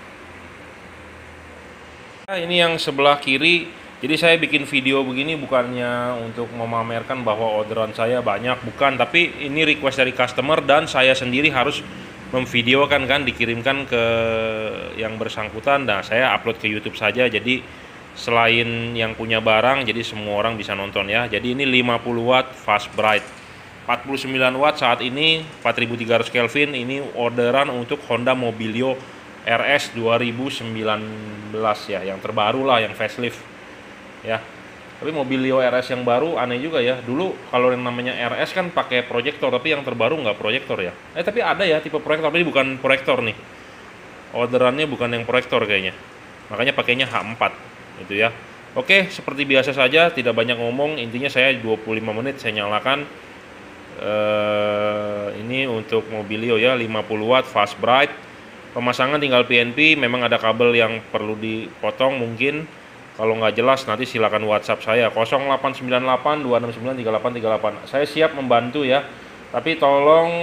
Nah, ini yang sebelah kiri. Jadi saya bikin video begini bukannya untuk memamerkan bahwa orderan saya banyak, bukan, tapi ini request dari customer dan saya sendiri harus memvideokan kan, dikirimkan ke yang bersangkutan. Nah, saya upload ke YouTube saja. Jadi selain yang punya barang, jadi semua orang bisa nonton ya. Jadi ini lima puluh watt fast bright, empat puluh sembilan watt saat ini, empat ribu tiga ratus Kelvin. Ini orderan untuk Honda Mobilio R S dua ribu sembilan belas ya, yang terbaru lah, yang facelift ya. Tapi Mobilio R S yang baru aneh juga ya. Dulu kalau yang namanya R S kan pakai proyektor, tapi yang terbaru nggak proyektor ya. Eh tapi ada ya tipe proyektor, tapi bukan proyektor nih. Orderannya bukan yang proyektor kayaknya. Makanya pakainya H empat gitu ya. Oke, seperti biasa saja, tidak banyak ngomong. Intinya saya dua puluh lima menit saya nyalakan. Eh, ini untuk Mobilio ya, lima puluh watt fast bright. Pemasangan tinggal P N P, memang ada kabel yang perlu dipotong mungkin. Kalau nggak jelas nanti silakan WhatsApp saya nol delapan sembilan delapan dua enam sembilan tiga delapan tiga delapan. Saya siap membantu ya. Tapi tolong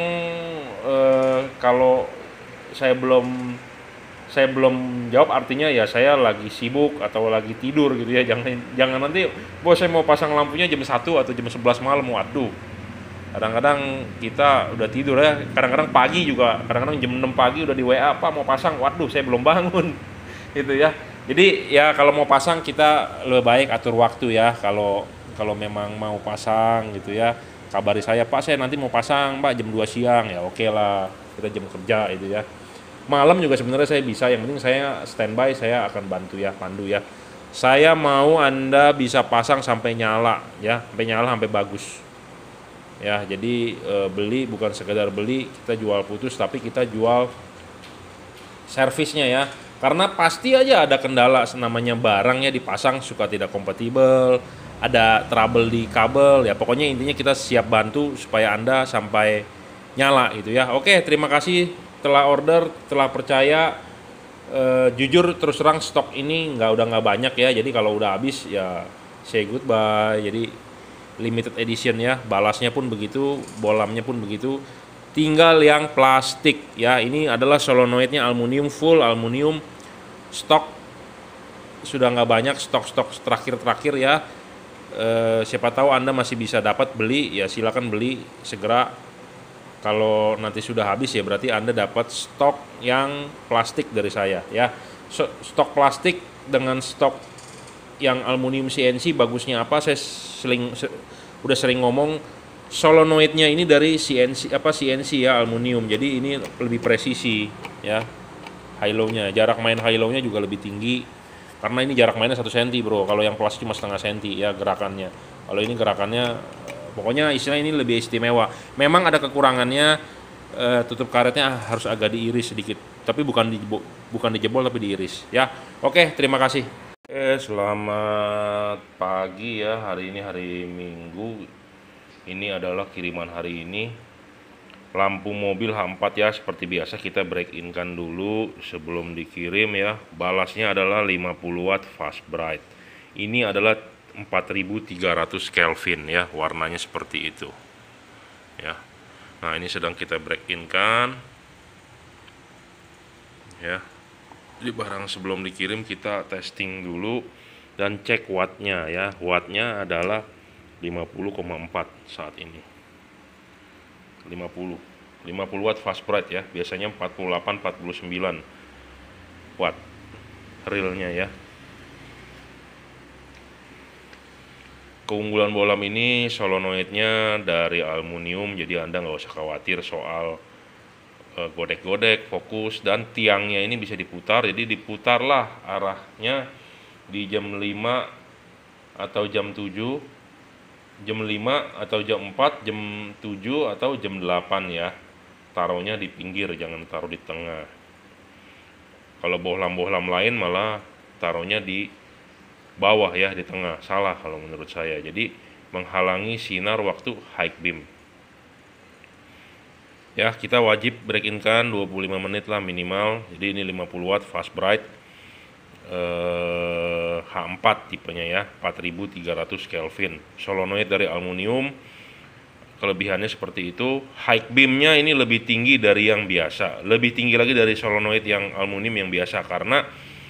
eh, kalau saya belum saya belum jawab artinya ya saya lagi sibuk atau lagi tidur gitu ya. Jangan jangan nanti bos saya mau pasang lampunya jam satu atau jam sebelas malam. Waduh. Kadang-kadang kita udah tidur ya. Kadang-kadang pagi juga, kadang-kadang jam enam pagi udah di W A, "Pak mau pasang." Waduh, saya belum bangun. Gitu ya. Jadi ya kalau mau pasang kita lebih baik atur waktu ya. Kalau kalau memang mau pasang gitu ya, kabari saya, "Pak saya nanti mau pasang Pak jam dua siang." Ya oke lah, kita jam kerja itu ya. Malam juga sebenarnya saya bisa, yang penting saya standby, saya akan bantu ya, pandu ya. Saya mau Anda bisa pasang sampai nyala ya, sampai nyala sampai bagus. Ya, jadi e, beli bukan sekedar beli, kita jual putus, tapi kita jual servisnya ya. Karena pasti aja ada kendala, namanya barangnya dipasang suka tidak kompatibel, ada trouble di kabel ya. Pokoknya intinya kita siap bantu supaya Anda sampai nyala gitu ya. Oke, terima kasih telah order, telah percaya. E, jujur terus terang stok ini nggak udah nggak banyak ya. Jadi kalau udah habis ya say goodbye. Jadi limited edition ya. Balasnya pun begitu, bolamnya pun begitu. Tinggal yang plastik ya, ini adalah solenoidnya aluminium, full aluminium. Stok sudah nggak banyak, stok-stok terakhir-terakhir ya. E, siapa tahu Anda masih bisa dapat beli ya, silakan beli segera. Kalau nanti sudah habis ya berarti Anda dapat stok yang plastik dari saya ya. Stok plastik dengan stok yang aluminium C N C bagusnya apa? Saya sering udah sering ngomong, solenoidnya ini dari C N C apa C N C ya, aluminium. Jadi ini lebih presisi ya. High low-nya, jarak main high low-nya juga lebih tinggi. Karena ini jarak mainnya satu senti, Bro. Kalau yang plastik cuma setengah senti ya gerakannya. Kalau ini gerakannya pokoknya istilah ini lebih istimewa. Memang ada kekurangannya, eh, tutup karetnya harus agak diiris sedikit. Tapi bukan di bukan dijebol tapi diiris ya. Oke, terima kasih. Eh, selamat pagi ya. Hari ini hari Minggu. Ini adalah kiriman hari ini. Lampu mobil H empat ya, seperti biasa kita break in kan dulu sebelum dikirim ya. Balasnya adalah lima puluh watt fast bright. Ini adalah empat ribu tiga ratus Kelvin ya, warnanya seperti itu. Ya. Nah, ini sedang kita break in kan. Ya. Jadi barang sebelum dikirim kita testing dulu dan cek wattnya ya. Wattnya adalah lima puluh koma empat saat ini. lima puluh lima puluh watt fast bright ya. Biasanya empat puluh delapan empat puluh sembilan watt realnya ya. Keunggulan bohlam ini solenoidnya dari aluminium, jadi Anda nggak usah khawatir soal e, godek-godek, fokus, dan tiangnya ini bisa diputar. Jadi diputarlah arahnya di jam lima atau jam tujuh, jam lima atau jam empat, jam tujuh atau jam delapan ya. Taruhnya di pinggir, jangan taruh di tengah. Kalau bohlam-bohlam lain malah taruhnya di bawah ya, di tengah. Salah kalau menurut saya. Jadi menghalangi sinar waktu high beam. Ya, kita wajib break in kan dua puluh lima menit lah minimal. Jadi ini lima puluh watt fast bright eh, H empat tipenya ya, empat ribu tiga ratus Kelvin. Solenoid dari aluminium. Kelebihannya seperti itu. High beamnya ini lebih tinggi dari yang biasa. Lebih tinggi lagi dari solenoid yang aluminium yang biasa karena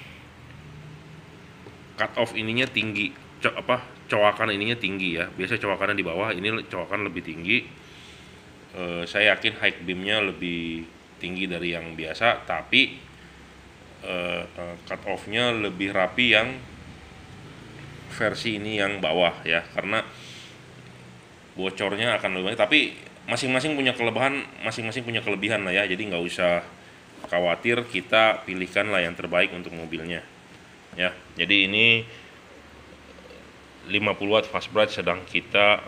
cut off ininya tinggi, co apa coakan ininya tinggi ya. Biasa coakannya di bawah, ini coakan lebih tinggi. E, saya yakin high beamnya lebih tinggi dari yang biasa, tapi e, cut off-nya lebih rapi yang versi ini yang bawah ya, karena bocornya akan lebih banyak. Tapi masing-masing punya kelebihan, masing-masing punya kelebihan lah ya. Jadi nggak usah khawatir, kita pilihkan lah yang terbaik untuk mobilnya. Ya, jadi ini lima puluh watt fast bright sedang kita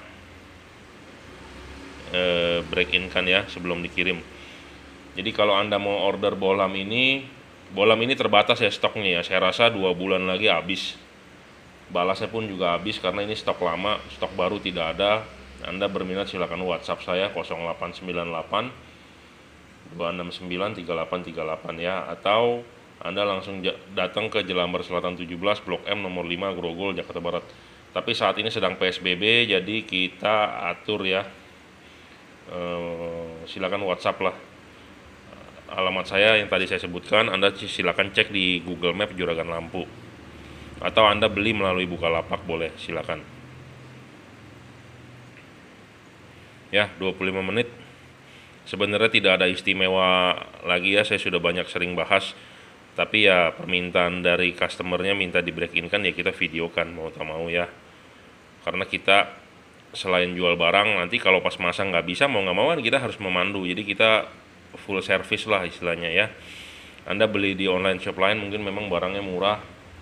eh, break in kan ya sebelum dikirim. Jadi kalau Anda mau order bohlam ini, bohlam ini terbatas ya stoknya ya. Saya rasa dua bulan lagi habis. Balasnya pun juga habis karena ini stok lama, stok baru tidak ada. Anda berminat silakan WhatsApp saya nol delapan sembilan delapan dua enam sembilan tiga delapan tiga delapan ya, atau Anda langsung datang ke Jelambar Selatan tujuh belas Blok M nomor lima Grogol Jakarta Barat. Tapi saat ini sedang P S B B, jadi kita atur ya. E, silakan WhatsApp lah. Alamat saya yang tadi saya sebutkan, Anda silakan cek di Google Map Juragan Lampu. Atau Anda beli melalui Bukalapak boleh, silakan. Ya, dua puluh lima menit. Sebenarnya tidak ada istimewa lagi ya, saya sudah banyak sering bahas. Tapi ya permintaan dari customernya minta di break in kan ya, kita videokan mau tak mau ya. Karena kita selain jual barang, nanti kalau pas masang nggak bisa mau nggak mau kan kita harus memandu. Jadi kita full service lah istilahnya ya. Anda beli di online shop lain mungkin memang barangnya murah,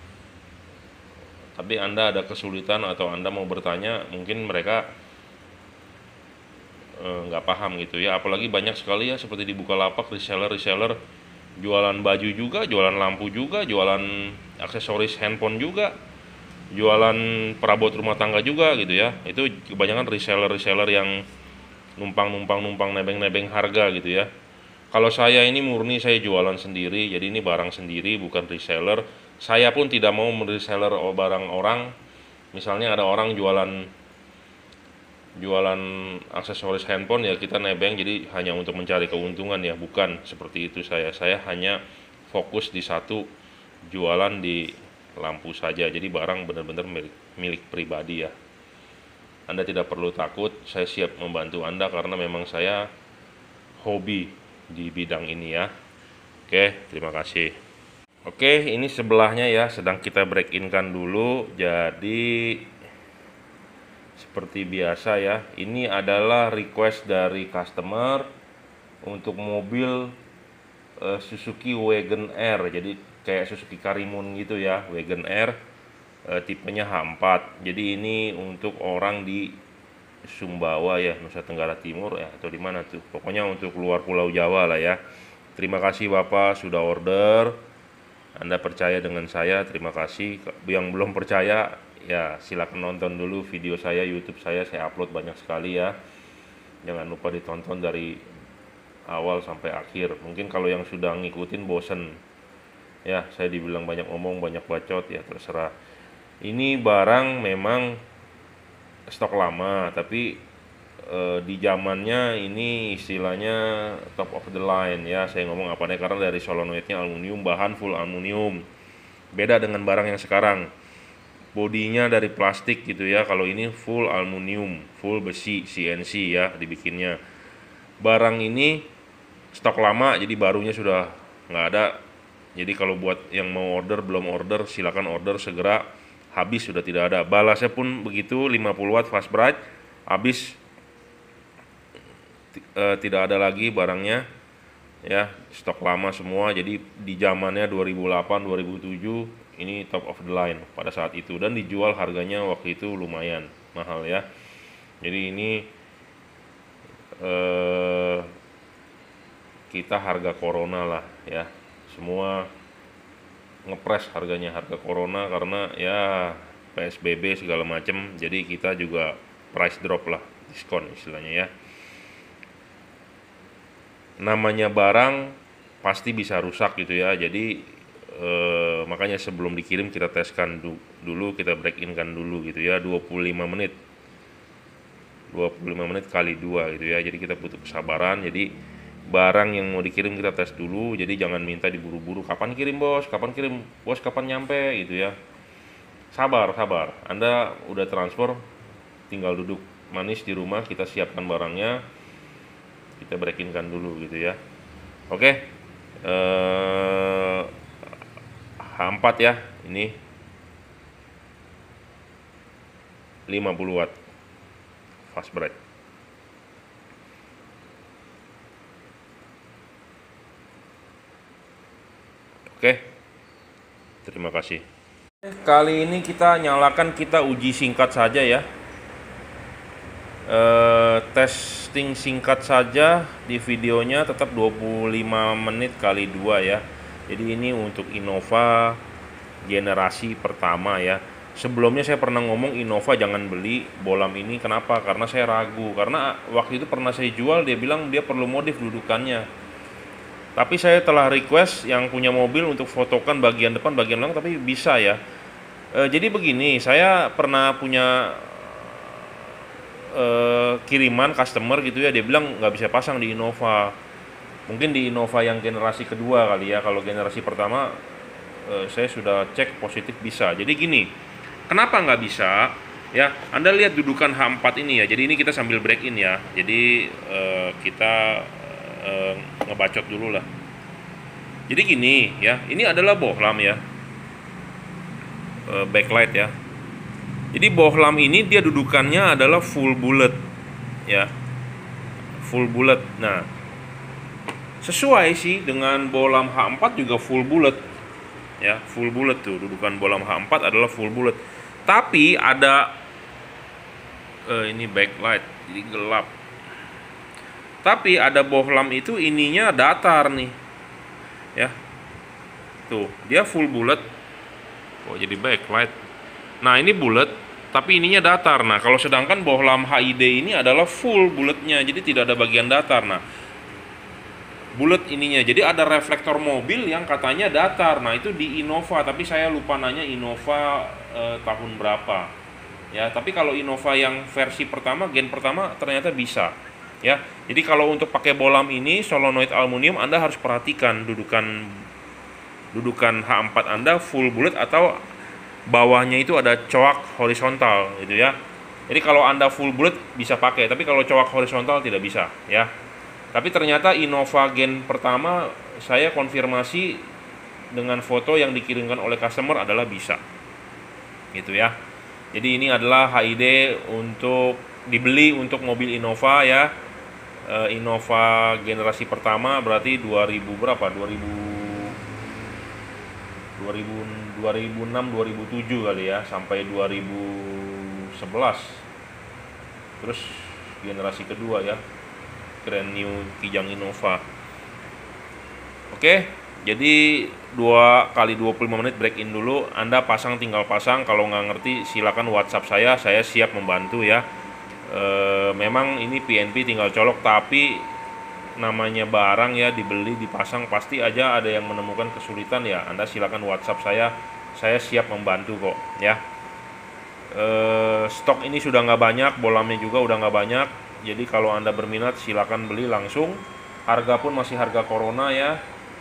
tapi Anda ada kesulitan atau Anda mau bertanya, mungkin mereka nggak eh, paham gitu ya. Apalagi banyak sekali ya seperti di Bukalapak reseller-reseller jualan baju juga, jualan lampu juga, jualan aksesoris handphone juga, jualan perabot rumah tangga juga gitu ya. Itu kebanyakan reseller-reseller yang numpang-numpang-numpang nebeng-nebeng harga gitu ya. Kalau saya ini murni saya jualan sendiri, jadi ini barang sendiri bukan reseller. Saya pun tidak mau mereseller barang orang. Misalnya ada orang jualan jualan aksesoris handphone ya kita nebeng, jadi hanya untuk mencari keuntungan ya, bukan seperti itu. Saya saya hanya fokus di satu, jualan di lampu saja. Jadi barang benar-benar milik, milik pribadi ya. Anda tidak perlu takut, saya siap membantu Anda karena memang saya hobi di bidang ini ya. Oke, terima kasih. Oke, ini sebelahnya ya sedang kita break in kan dulu. Jadi seperti biasa ya, ini adalah request dari customer untuk mobil uh, Suzuki Wagon R. Jadi kayak Suzuki Karimun gitu ya, Wagon R, uh, tipenya H empat. Jadi ini untuk orang di Sumbawa ya, Nusa Tenggara Timur ya, atau di mana tuh. Pokoknya untuk luar Pulau Jawa lah ya. Terima kasih Bapak sudah order. Anda percaya dengan saya, terima kasih. Yang belum percaya ya silakan nonton dulu video saya, YouTube saya, saya upload banyak sekali ya. Jangan lupa ditonton dari awal sampai akhir. Mungkin kalau yang sudah ngikutin bosen ya, saya dibilang banyak omong, banyak bacot ya, terserah. Ini barang memang stok lama, tapi eh, di zamannya ini istilahnya top of the line ya, saya ngomong apa nih, karena dari solenoidnya aluminium, bahan full aluminium, beda dengan barang yang sekarang bodinya dari plastik gitu ya. Kalau ini full aluminium, full besi C N C ya dibikinnya. Barang ini stok lama, jadi barunya sudah nggak ada. Jadi kalau buat yang mau order, belum order, silakan order segera, habis sudah tidak ada. Balasnya pun begitu, lima puluh watt fast bright, habis e, tidak ada lagi barangnya ya, stok lama semua. Jadi di zamannya dua ribu delapan dua ribu tujuh ini top of the line pada saat itu, dan dijual harganya waktu itu lumayan mahal ya. Jadi ini eh, kita harga corona lah ya, semua ngepres harganya, harga corona, karena ya P S B B segala macem. Jadi kita juga price drop lah, diskon istilahnya ya. Namanya barang pasti bisa rusak gitu ya, jadi eh, makanya sebelum dikirim kita teskan du dulu, kita break in kan dulu gitu ya, dua puluh lima menit kali dua gitu ya. Jadi kita butuh kesabaran. Jadi barang yang mau dikirim kita tes dulu, jadi jangan minta diburu-buru, kapan kirim bos, kapan kirim bos, kapan nyampe gitu ya. Sabar, sabar. Anda udah transfer, tinggal duduk manis di rumah, kita siapkan barangnya, kita break in kan dulu gitu ya. Oke, eh, H empat ya, ini lima puluh watt fast bright. Oke, terima kasih. Kali ini kita nyalakan, kita uji singkat saja ya, e, testing singkat saja di videonya, tetap dua puluh lima menit kali dua ya. Jadi ini untuk Innova generasi pertama ya. Sebelumnya saya pernah ngomong Innova jangan beli bohlam ini. Kenapa? Karena saya ragu. Karena waktu itu pernah saya jual, dia bilang dia perlu modif dudukannya. Tapi saya telah request yang punya mobil untuk fotokan bagian depan, bagian belakang, tapi bisa ya. E, jadi begini, saya pernah punya e, kiriman customer gitu ya, dia bilang nggak bisa pasang di Innova. Mungkin di Innova yang generasi kedua kali ya. Kalau generasi pertama eh, saya sudah cek positif bisa. Jadi gini, kenapa nggak bisa ya? Anda lihat dudukan H empat ini ya. Jadi ini kita sambil break in ya. Jadi eh, kita eh, ngebacot dulu lah. Jadi gini ya, ini adalah bohlam ya, eh, backlight ya. Jadi bohlam ini dia dudukannya adalah full bullet ya, full bullet. Nah, sesuai sih dengan bohlam H empat juga full bullet ya, full bullet tuh dudukan bohlam H empat adalah full bullet. Tapi ada eh, ini backlight jadi gelap. Tapi ada bohlam itu ininya datar nih ya, tuh dia full bullet. Oh jadi backlight. Nah ini bullet tapi ininya datar. Nah kalau sedangkan bohlam H I D ini adalah full bulletnya, jadi tidak ada bagian datar. Nah bulat ininya, jadi ada reflektor mobil yang katanya datar. Nah itu di Innova, tapi saya lupa nanya Innova eh, tahun berapa ya. Tapi kalau Innova yang versi pertama, gen pertama, ternyata bisa ya. Jadi kalau untuk pakai bohlam ini solenoid aluminium, Anda harus perhatikan dudukan dudukan H empat Anda full bullet atau bawahnya itu ada coak horizontal gitu ya. Jadi kalau Anda full bullet bisa pakai, tapi kalau coak horizontal tidak bisa ya. Tapi ternyata Innova gen pertama saya konfirmasi dengan foto yang dikirimkan oleh customer adalah bisa gitu ya. Jadi ini adalah H I D untuk dibeli untuk mobil Innova ya. e, Innova generasi pertama berarti dua ribu berapa, dua ribu dua ribu dua ribu enam dua ribu tujuh kali ya, sampai dua ribu sebelas. Terus generasi kedua ya, Grand New Kijang Innova. Oke, jadi dua kali dua puluh lima menit break in dulu. Anda pasang, tinggal pasang. Kalau nggak ngerti silakan WhatsApp saya, saya siap membantu ya. E, memang ini P N P tinggal colok, tapi namanya barang ya, dibeli dipasang pasti aja ada yang menemukan kesulitan ya. Anda silakan WhatsApp saya, saya siap membantu kok ya. E, stok ini sudah nggak banyak, bohlamnya juga udah nggak banyak. Jadi kalau Anda berminat silakan beli langsung. Harga pun masih harga corona ya.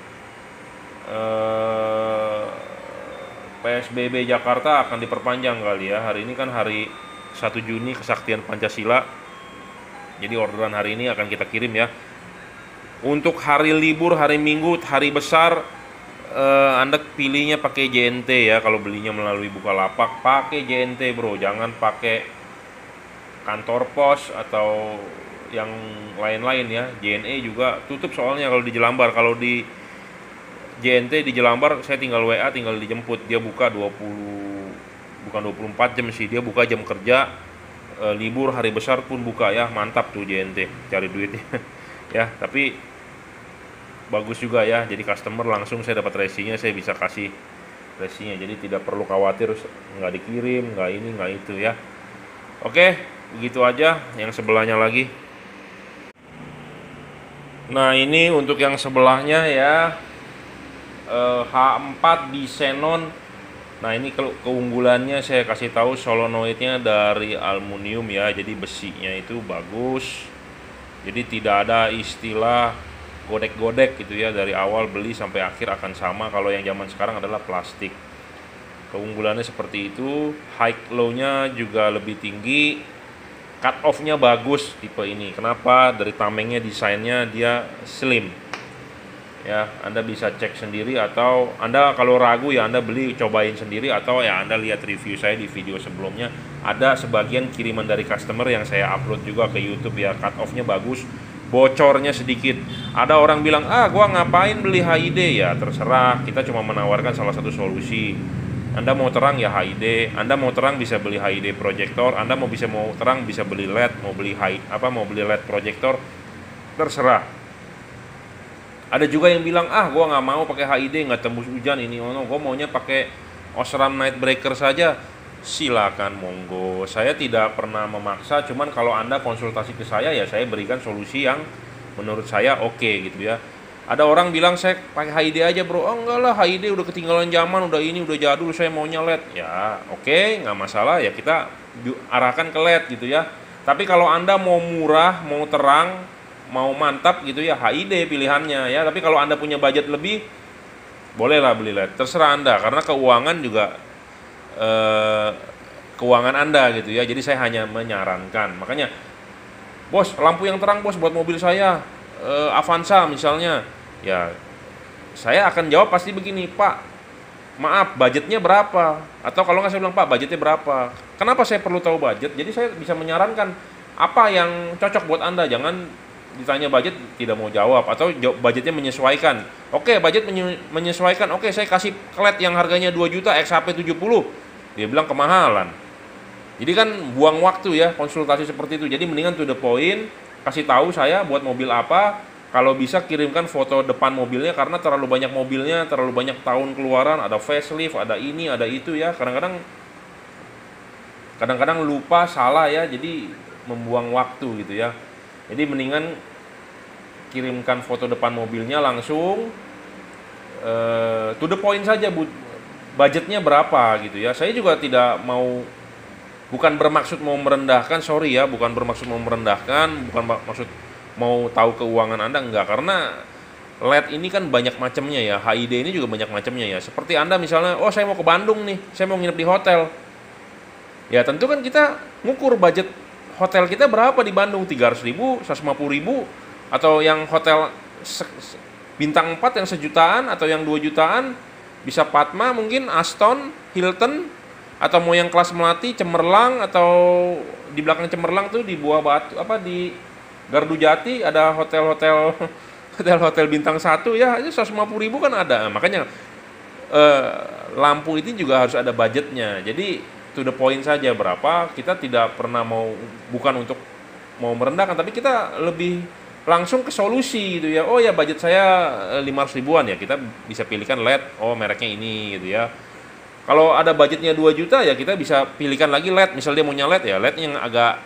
eh, P S B B Jakarta akan diperpanjang kali ya. Hari ini kan hari satu Juni Kesaktian Pancasila. Jadi orderan hari ini akan kita kirim ya. Untuk hari libur, hari Minggu, hari besar, eh, Anda pilihnya pakai J N T ya. Kalau belinya melalui Bukalapak, pakai J N T bro, jangan pakai kantor pos atau yang lain-lain ya. J N E juga tutup soalnya kalau di Jelambar. Kalau di J N T di Jelambar saya tinggal W A, tinggal dijemput. Dia buka dua puluh, bukan dua puluh empat jam sih, dia buka jam kerja, e, libur hari besar pun buka ya. Mantap tuh J N T, cari duitnya ya. Tapi bagus juga ya, jadi customer langsung saya dapat resinya, saya bisa kasih resinya, jadi tidak perlu khawatir nggak dikirim, nggak ini, nggak itu ya. Oke, begitu aja. Yang sebelahnya lagi, nah ini untuk yang sebelahnya ya, eh, H empat di Xenon. Nah ini ke keunggulannya saya kasih tahu, solenoidnya dari aluminium ya, jadi besinya itu bagus, jadi tidak ada istilah godek-godek gitu ya, dari awal beli sampai akhir akan sama. Kalau yang zaman sekarang adalah plastik. Keunggulannya seperti itu. High low-nya juga lebih tinggi. Cut off-nya bagus tipe ini. Kenapa? Dari tamengnya, desainnya dia slim ya. Anda bisa cek sendiri, atau Anda kalau ragu ya Anda beli cobain sendiri, atau ya Anda lihat review saya di video sebelumnya. Ada sebagian kiriman dari customer yang saya upload juga ke YouTube ya. Cut off-nya bagus, bocornya sedikit. Ada orang bilang, ah gua ngapain beli H I D? Ya terserah, kita cuma menawarkan salah satu solusi. Anda mau terang ya H I D, Anda mau terang bisa beli H I D proyektor, Anda mau bisa mau terang bisa beli L E D, mau beli H I D, apa mau beli L E D proyektor, terserah. Ada juga yang bilang, ah gua nggak mau pakai H I D, nggak tembus hujan ini, oh no, gua maunya pakai Osram Night Breaker saja. Silakan, monggo. Saya tidak pernah memaksa, cuman kalau Anda konsultasi ke saya ya saya berikan solusi yang menurut saya oke okay, gitu ya. Ada orang bilang saya pakai H I D aja bro. Oh enggak lah, H I D udah ketinggalan zaman, udah ini udah jadul, saya maunya L E D. Ya oke, okay, nggak masalah ya, kita arahkan ke L E D gitu ya. Tapi kalau Anda mau murah, mau terang, mau mantap gitu ya, H I D pilihannya ya. Tapi kalau Anda punya budget lebih, bolehlah beli L E D, terserah Anda, karena keuangan juga Eh, keuangan Anda gitu ya. Jadi saya hanya menyarankan. Makanya, bos lampu yang terang bos buat mobil saya, eh, Avanza misalnya, ya saya akan jawab pasti begini, Pak maaf budgetnya berapa, atau kalau nggak saya bilang Pak budgetnya berapa. Kenapa saya perlu tahu budget? Jadi saya bisa menyarankan apa yang cocok buat Anda. Jangan ditanya budget tidak mau jawab, atau budgetnya menyesuaikan. Oke, budget menyesuaikan, oke saya kasih L E D yang harganya dua juta X H P tujuh puluh. Dia bilang kemahalan. Jadi kan buang waktu ya konsultasi seperti itu. Jadi mendingan to the point, kasih tahu saya buat mobil apa. Kalau bisa kirimkan foto depan mobilnya, karena terlalu banyak mobilnya, terlalu banyak tahun keluaran, ada facelift, ada ini, ada itu ya. Kadang-kadang kadang-kadang lupa, salah ya. Jadi membuang waktu gitu ya. Jadi mendingan kirimkan foto depan mobilnya langsung, uh, to the point saja bu. Budgetnya berapa gitu ya. Saya juga tidak mau, bukan bermaksud mau merendahkan, sorry ya, bukan bermaksud mau merendahkan, bukan maksud mau tahu keuangan Anda, enggak. Karena L E D ini kan banyak macamnya ya, H I D ini juga banyak macamnya ya. Seperti Anda misalnya, oh saya mau ke Bandung nih, saya mau nginep di hotel. Ya tentu kan kita ngukur budget hotel kita berapa di Bandung, tiga ratus ribu, seratus lima puluh ribu, atau yang hotel bintang empat yang sejutaan, atau yang dua jutaan. Bisa Padma mungkin, Aston, Hilton, atau mau yang kelas Melati, Cemerlang, atau di belakang Cemerlang tuh di Buah Batu, apa di Gardu Jati ada hotel-hotel hotel-hotel bintang satu ya, aja seratus lima puluh ribu kan ada. Makanya eh, lampu ini juga harus ada budgetnya. Jadi to the point saja berapa. Kita tidak pernah mau, bukan untuk mau merendahkan, tapi kita lebih langsung ke solusi gitu ya. Oh ya budget saya lima ratus ribuan ya, kita bisa pilihkan L E D, oh mereknya ini gitu ya. Kalau ada budgetnya dua juta ya kita bisa pilihkan lagi L E D, misal dia maunya L E D ya L E D yang agak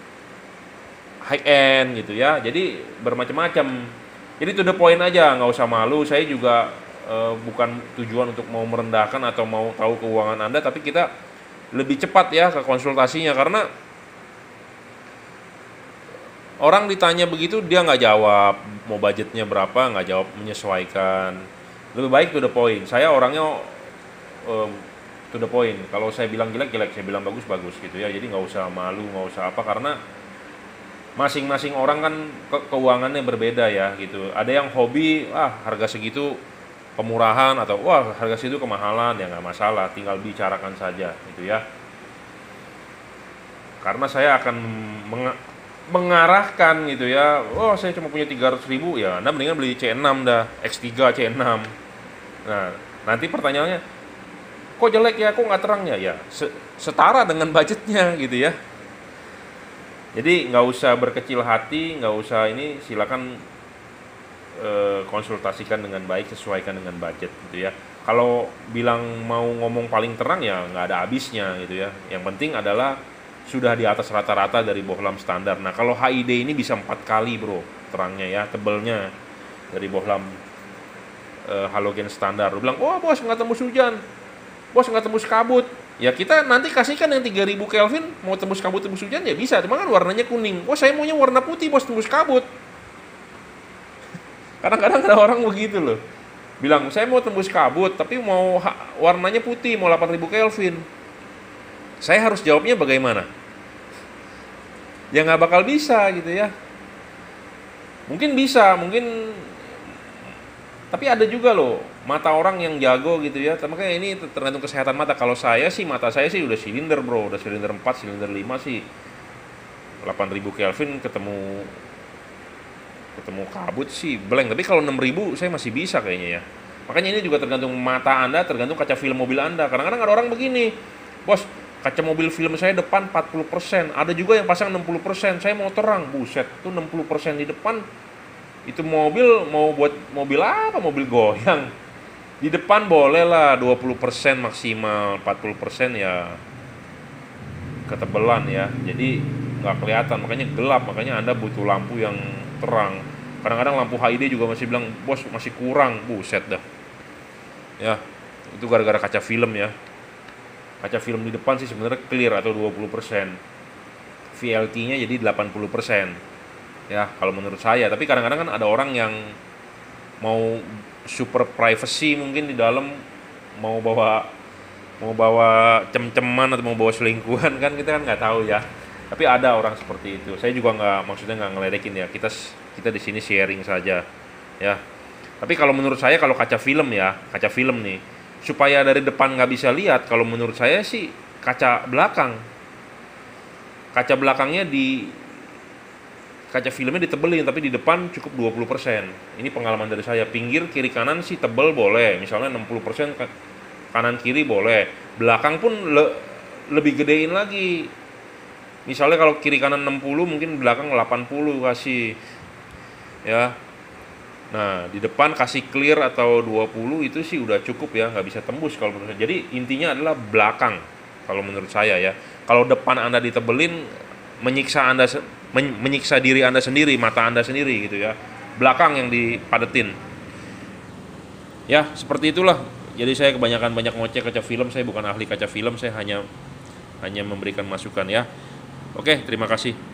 high end gitu ya. Jadi bermacam-macam. Jadi to the point aja, nggak usah malu. Saya juga e, bukan tujuan untuk mau merendahkan atau mau tahu keuangan Anda, tapi kita lebih cepat ya ke konsultasinya, karena orang ditanya begitu dia nggak jawab, mau budgetnya berapa nggak jawab, menyesuaikan. Lebih baik to the point. Saya orangnya um, to the point. Kalau saya bilang jelek jelek, saya bilang bagus bagus gitu ya. Jadi nggak usah malu, nggak usah apa, karena masing-masing orang kan ke keuangannya berbeda ya gitu. Ada yang hobi, ah harga segitu pemurahan, atau wah harga segitu kemahalan, ya nggak masalah, tinggal bicarakan saja gitu ya. Karena saya akan meng mengarahkan gitu ya, oh saya cuma punya tiga ratus ribu, ya Anda mendingan beli C enam dah, X tiga C enam. Nah nanti pertanyaannya, kok jelek ya, kok nggak terang ya, ya setara dengan budgetnya gitu ya. Jadi nggak usah berkecil hati, nggak usah ini, silakan eh, konsultasikan dengan baik, sesuaikan dengan budget gitu ya. Kalau bilang mau ngomong paling terang ya nggak ada habisnya gitu ya. Yang penting adalah sudah di atas rata-rata dari bohlam standar. Nah kalau H I D ini bisa empat kali bro terangnya ya, tebelnya dari bohlam e, halogen standar. Lu bilang, oh bos nggak tembus hujan, bos nggak tembus kabut. Ya kita nanti kasihkan yang tiga ribu Kelvin, mau tembus kabut tembus hujan ya bisa, cuma kan warnanya kuning. Oh saya maunya warna putih bos, tembus kabut. Kadang-kadang ada orang begitu loh, bilang saya mau tembus kabut tapi mau warnanya putih, mau delapan ribu Kelvin. Saya harus jawabnya bagaimana? Ya nggak bakal bisa gitu ya. Mungkin bisa, mungkin, tapi ada juga loh mata orang yang jago gitu ya. Makanya ini tergantung kesehatan mata. Kalau saya sih, mata saya sih udah silinder bro, udah silinder empat, silinder lima sih delapan ribu Kelvin ketemu ketemu kabut sih blank. Tapi kalau enam ribu saya masih bisa kayaknya ya. Makanya ini juga tergantung mata Anda, tergantung kaca film mobil Anda. Kadang-kadang ada orang begini, bos kaca mobil film saya depan empat puluh persen, ada juga yang pasang enam puluh persen, saya mau terang, buset, itu enam puluh persen di depan, itu mobil mau buat mobil apa, mobil goyang, di depan boleh lah dua puluh persen maksimal, empat puluh persen ya ketebelan ya, jadi nggak kelihatan, makanya gelap, makanya Anda butuh lampu yang terang. Kadang-kadang lampu H I D juga masih bilang, bos masih kurang, buset dah ya, itu gara-gara kaca film ya. Kaca film di depan sih sebenarnya clear atau dua puluh persen, V L T-nya jadi delapan puluh persen ya kalau menurut saya. Tapi kadang-kadang kan ada orang yang mau super privacy mungkin di dalam, mau bawa mau bawa cem-ceman atau mau bawa selingkuhan, kan kita kan nggak tahu ya. Tapi ada orang seperti itu. Saya juga nggak, maksudnya nggak ngeledekin ya, kita kita di sini sharing saja ya. Tapi kalau menurut saya, kalau kaca film ya, kaca film nih, supaya dari depan nggak bisa lihat, kalau menurut saya sih kaca belakang, kaca belakangnya di kaca filmnya ditebelin, tapi di depan cukup dua puluh persen. Ini pengalaman dari saya. Pinggir kiri kanan sih tebel boleh, misalnya enam puluh persen kanan kiri boleh, belakang pun le lebih gedein lagi, misalnya kalau kiri kanan enam puluh, mungkin belakang delapan puluh kasih ya. Nah, di depan kasih clear atau dua puluh itu sih udah cukup ya, nggak bisa tembus kalau menurut saya. Jadi intinya adalah belakang kalau menurut saya ya. Kalau depan Anda ditebelin, menyiksa Anda, menyiksa diri Anda sendiri, mata Anda sendiri gitu ya. Belakang yang dipadetin. Ya, seperti itulah. Jadi saya kebanyakan banyak ngoceh kaca film, saya bukan ahli kaca film, saya hanya hanya memberikan masukan ya. Oke, terima kasih.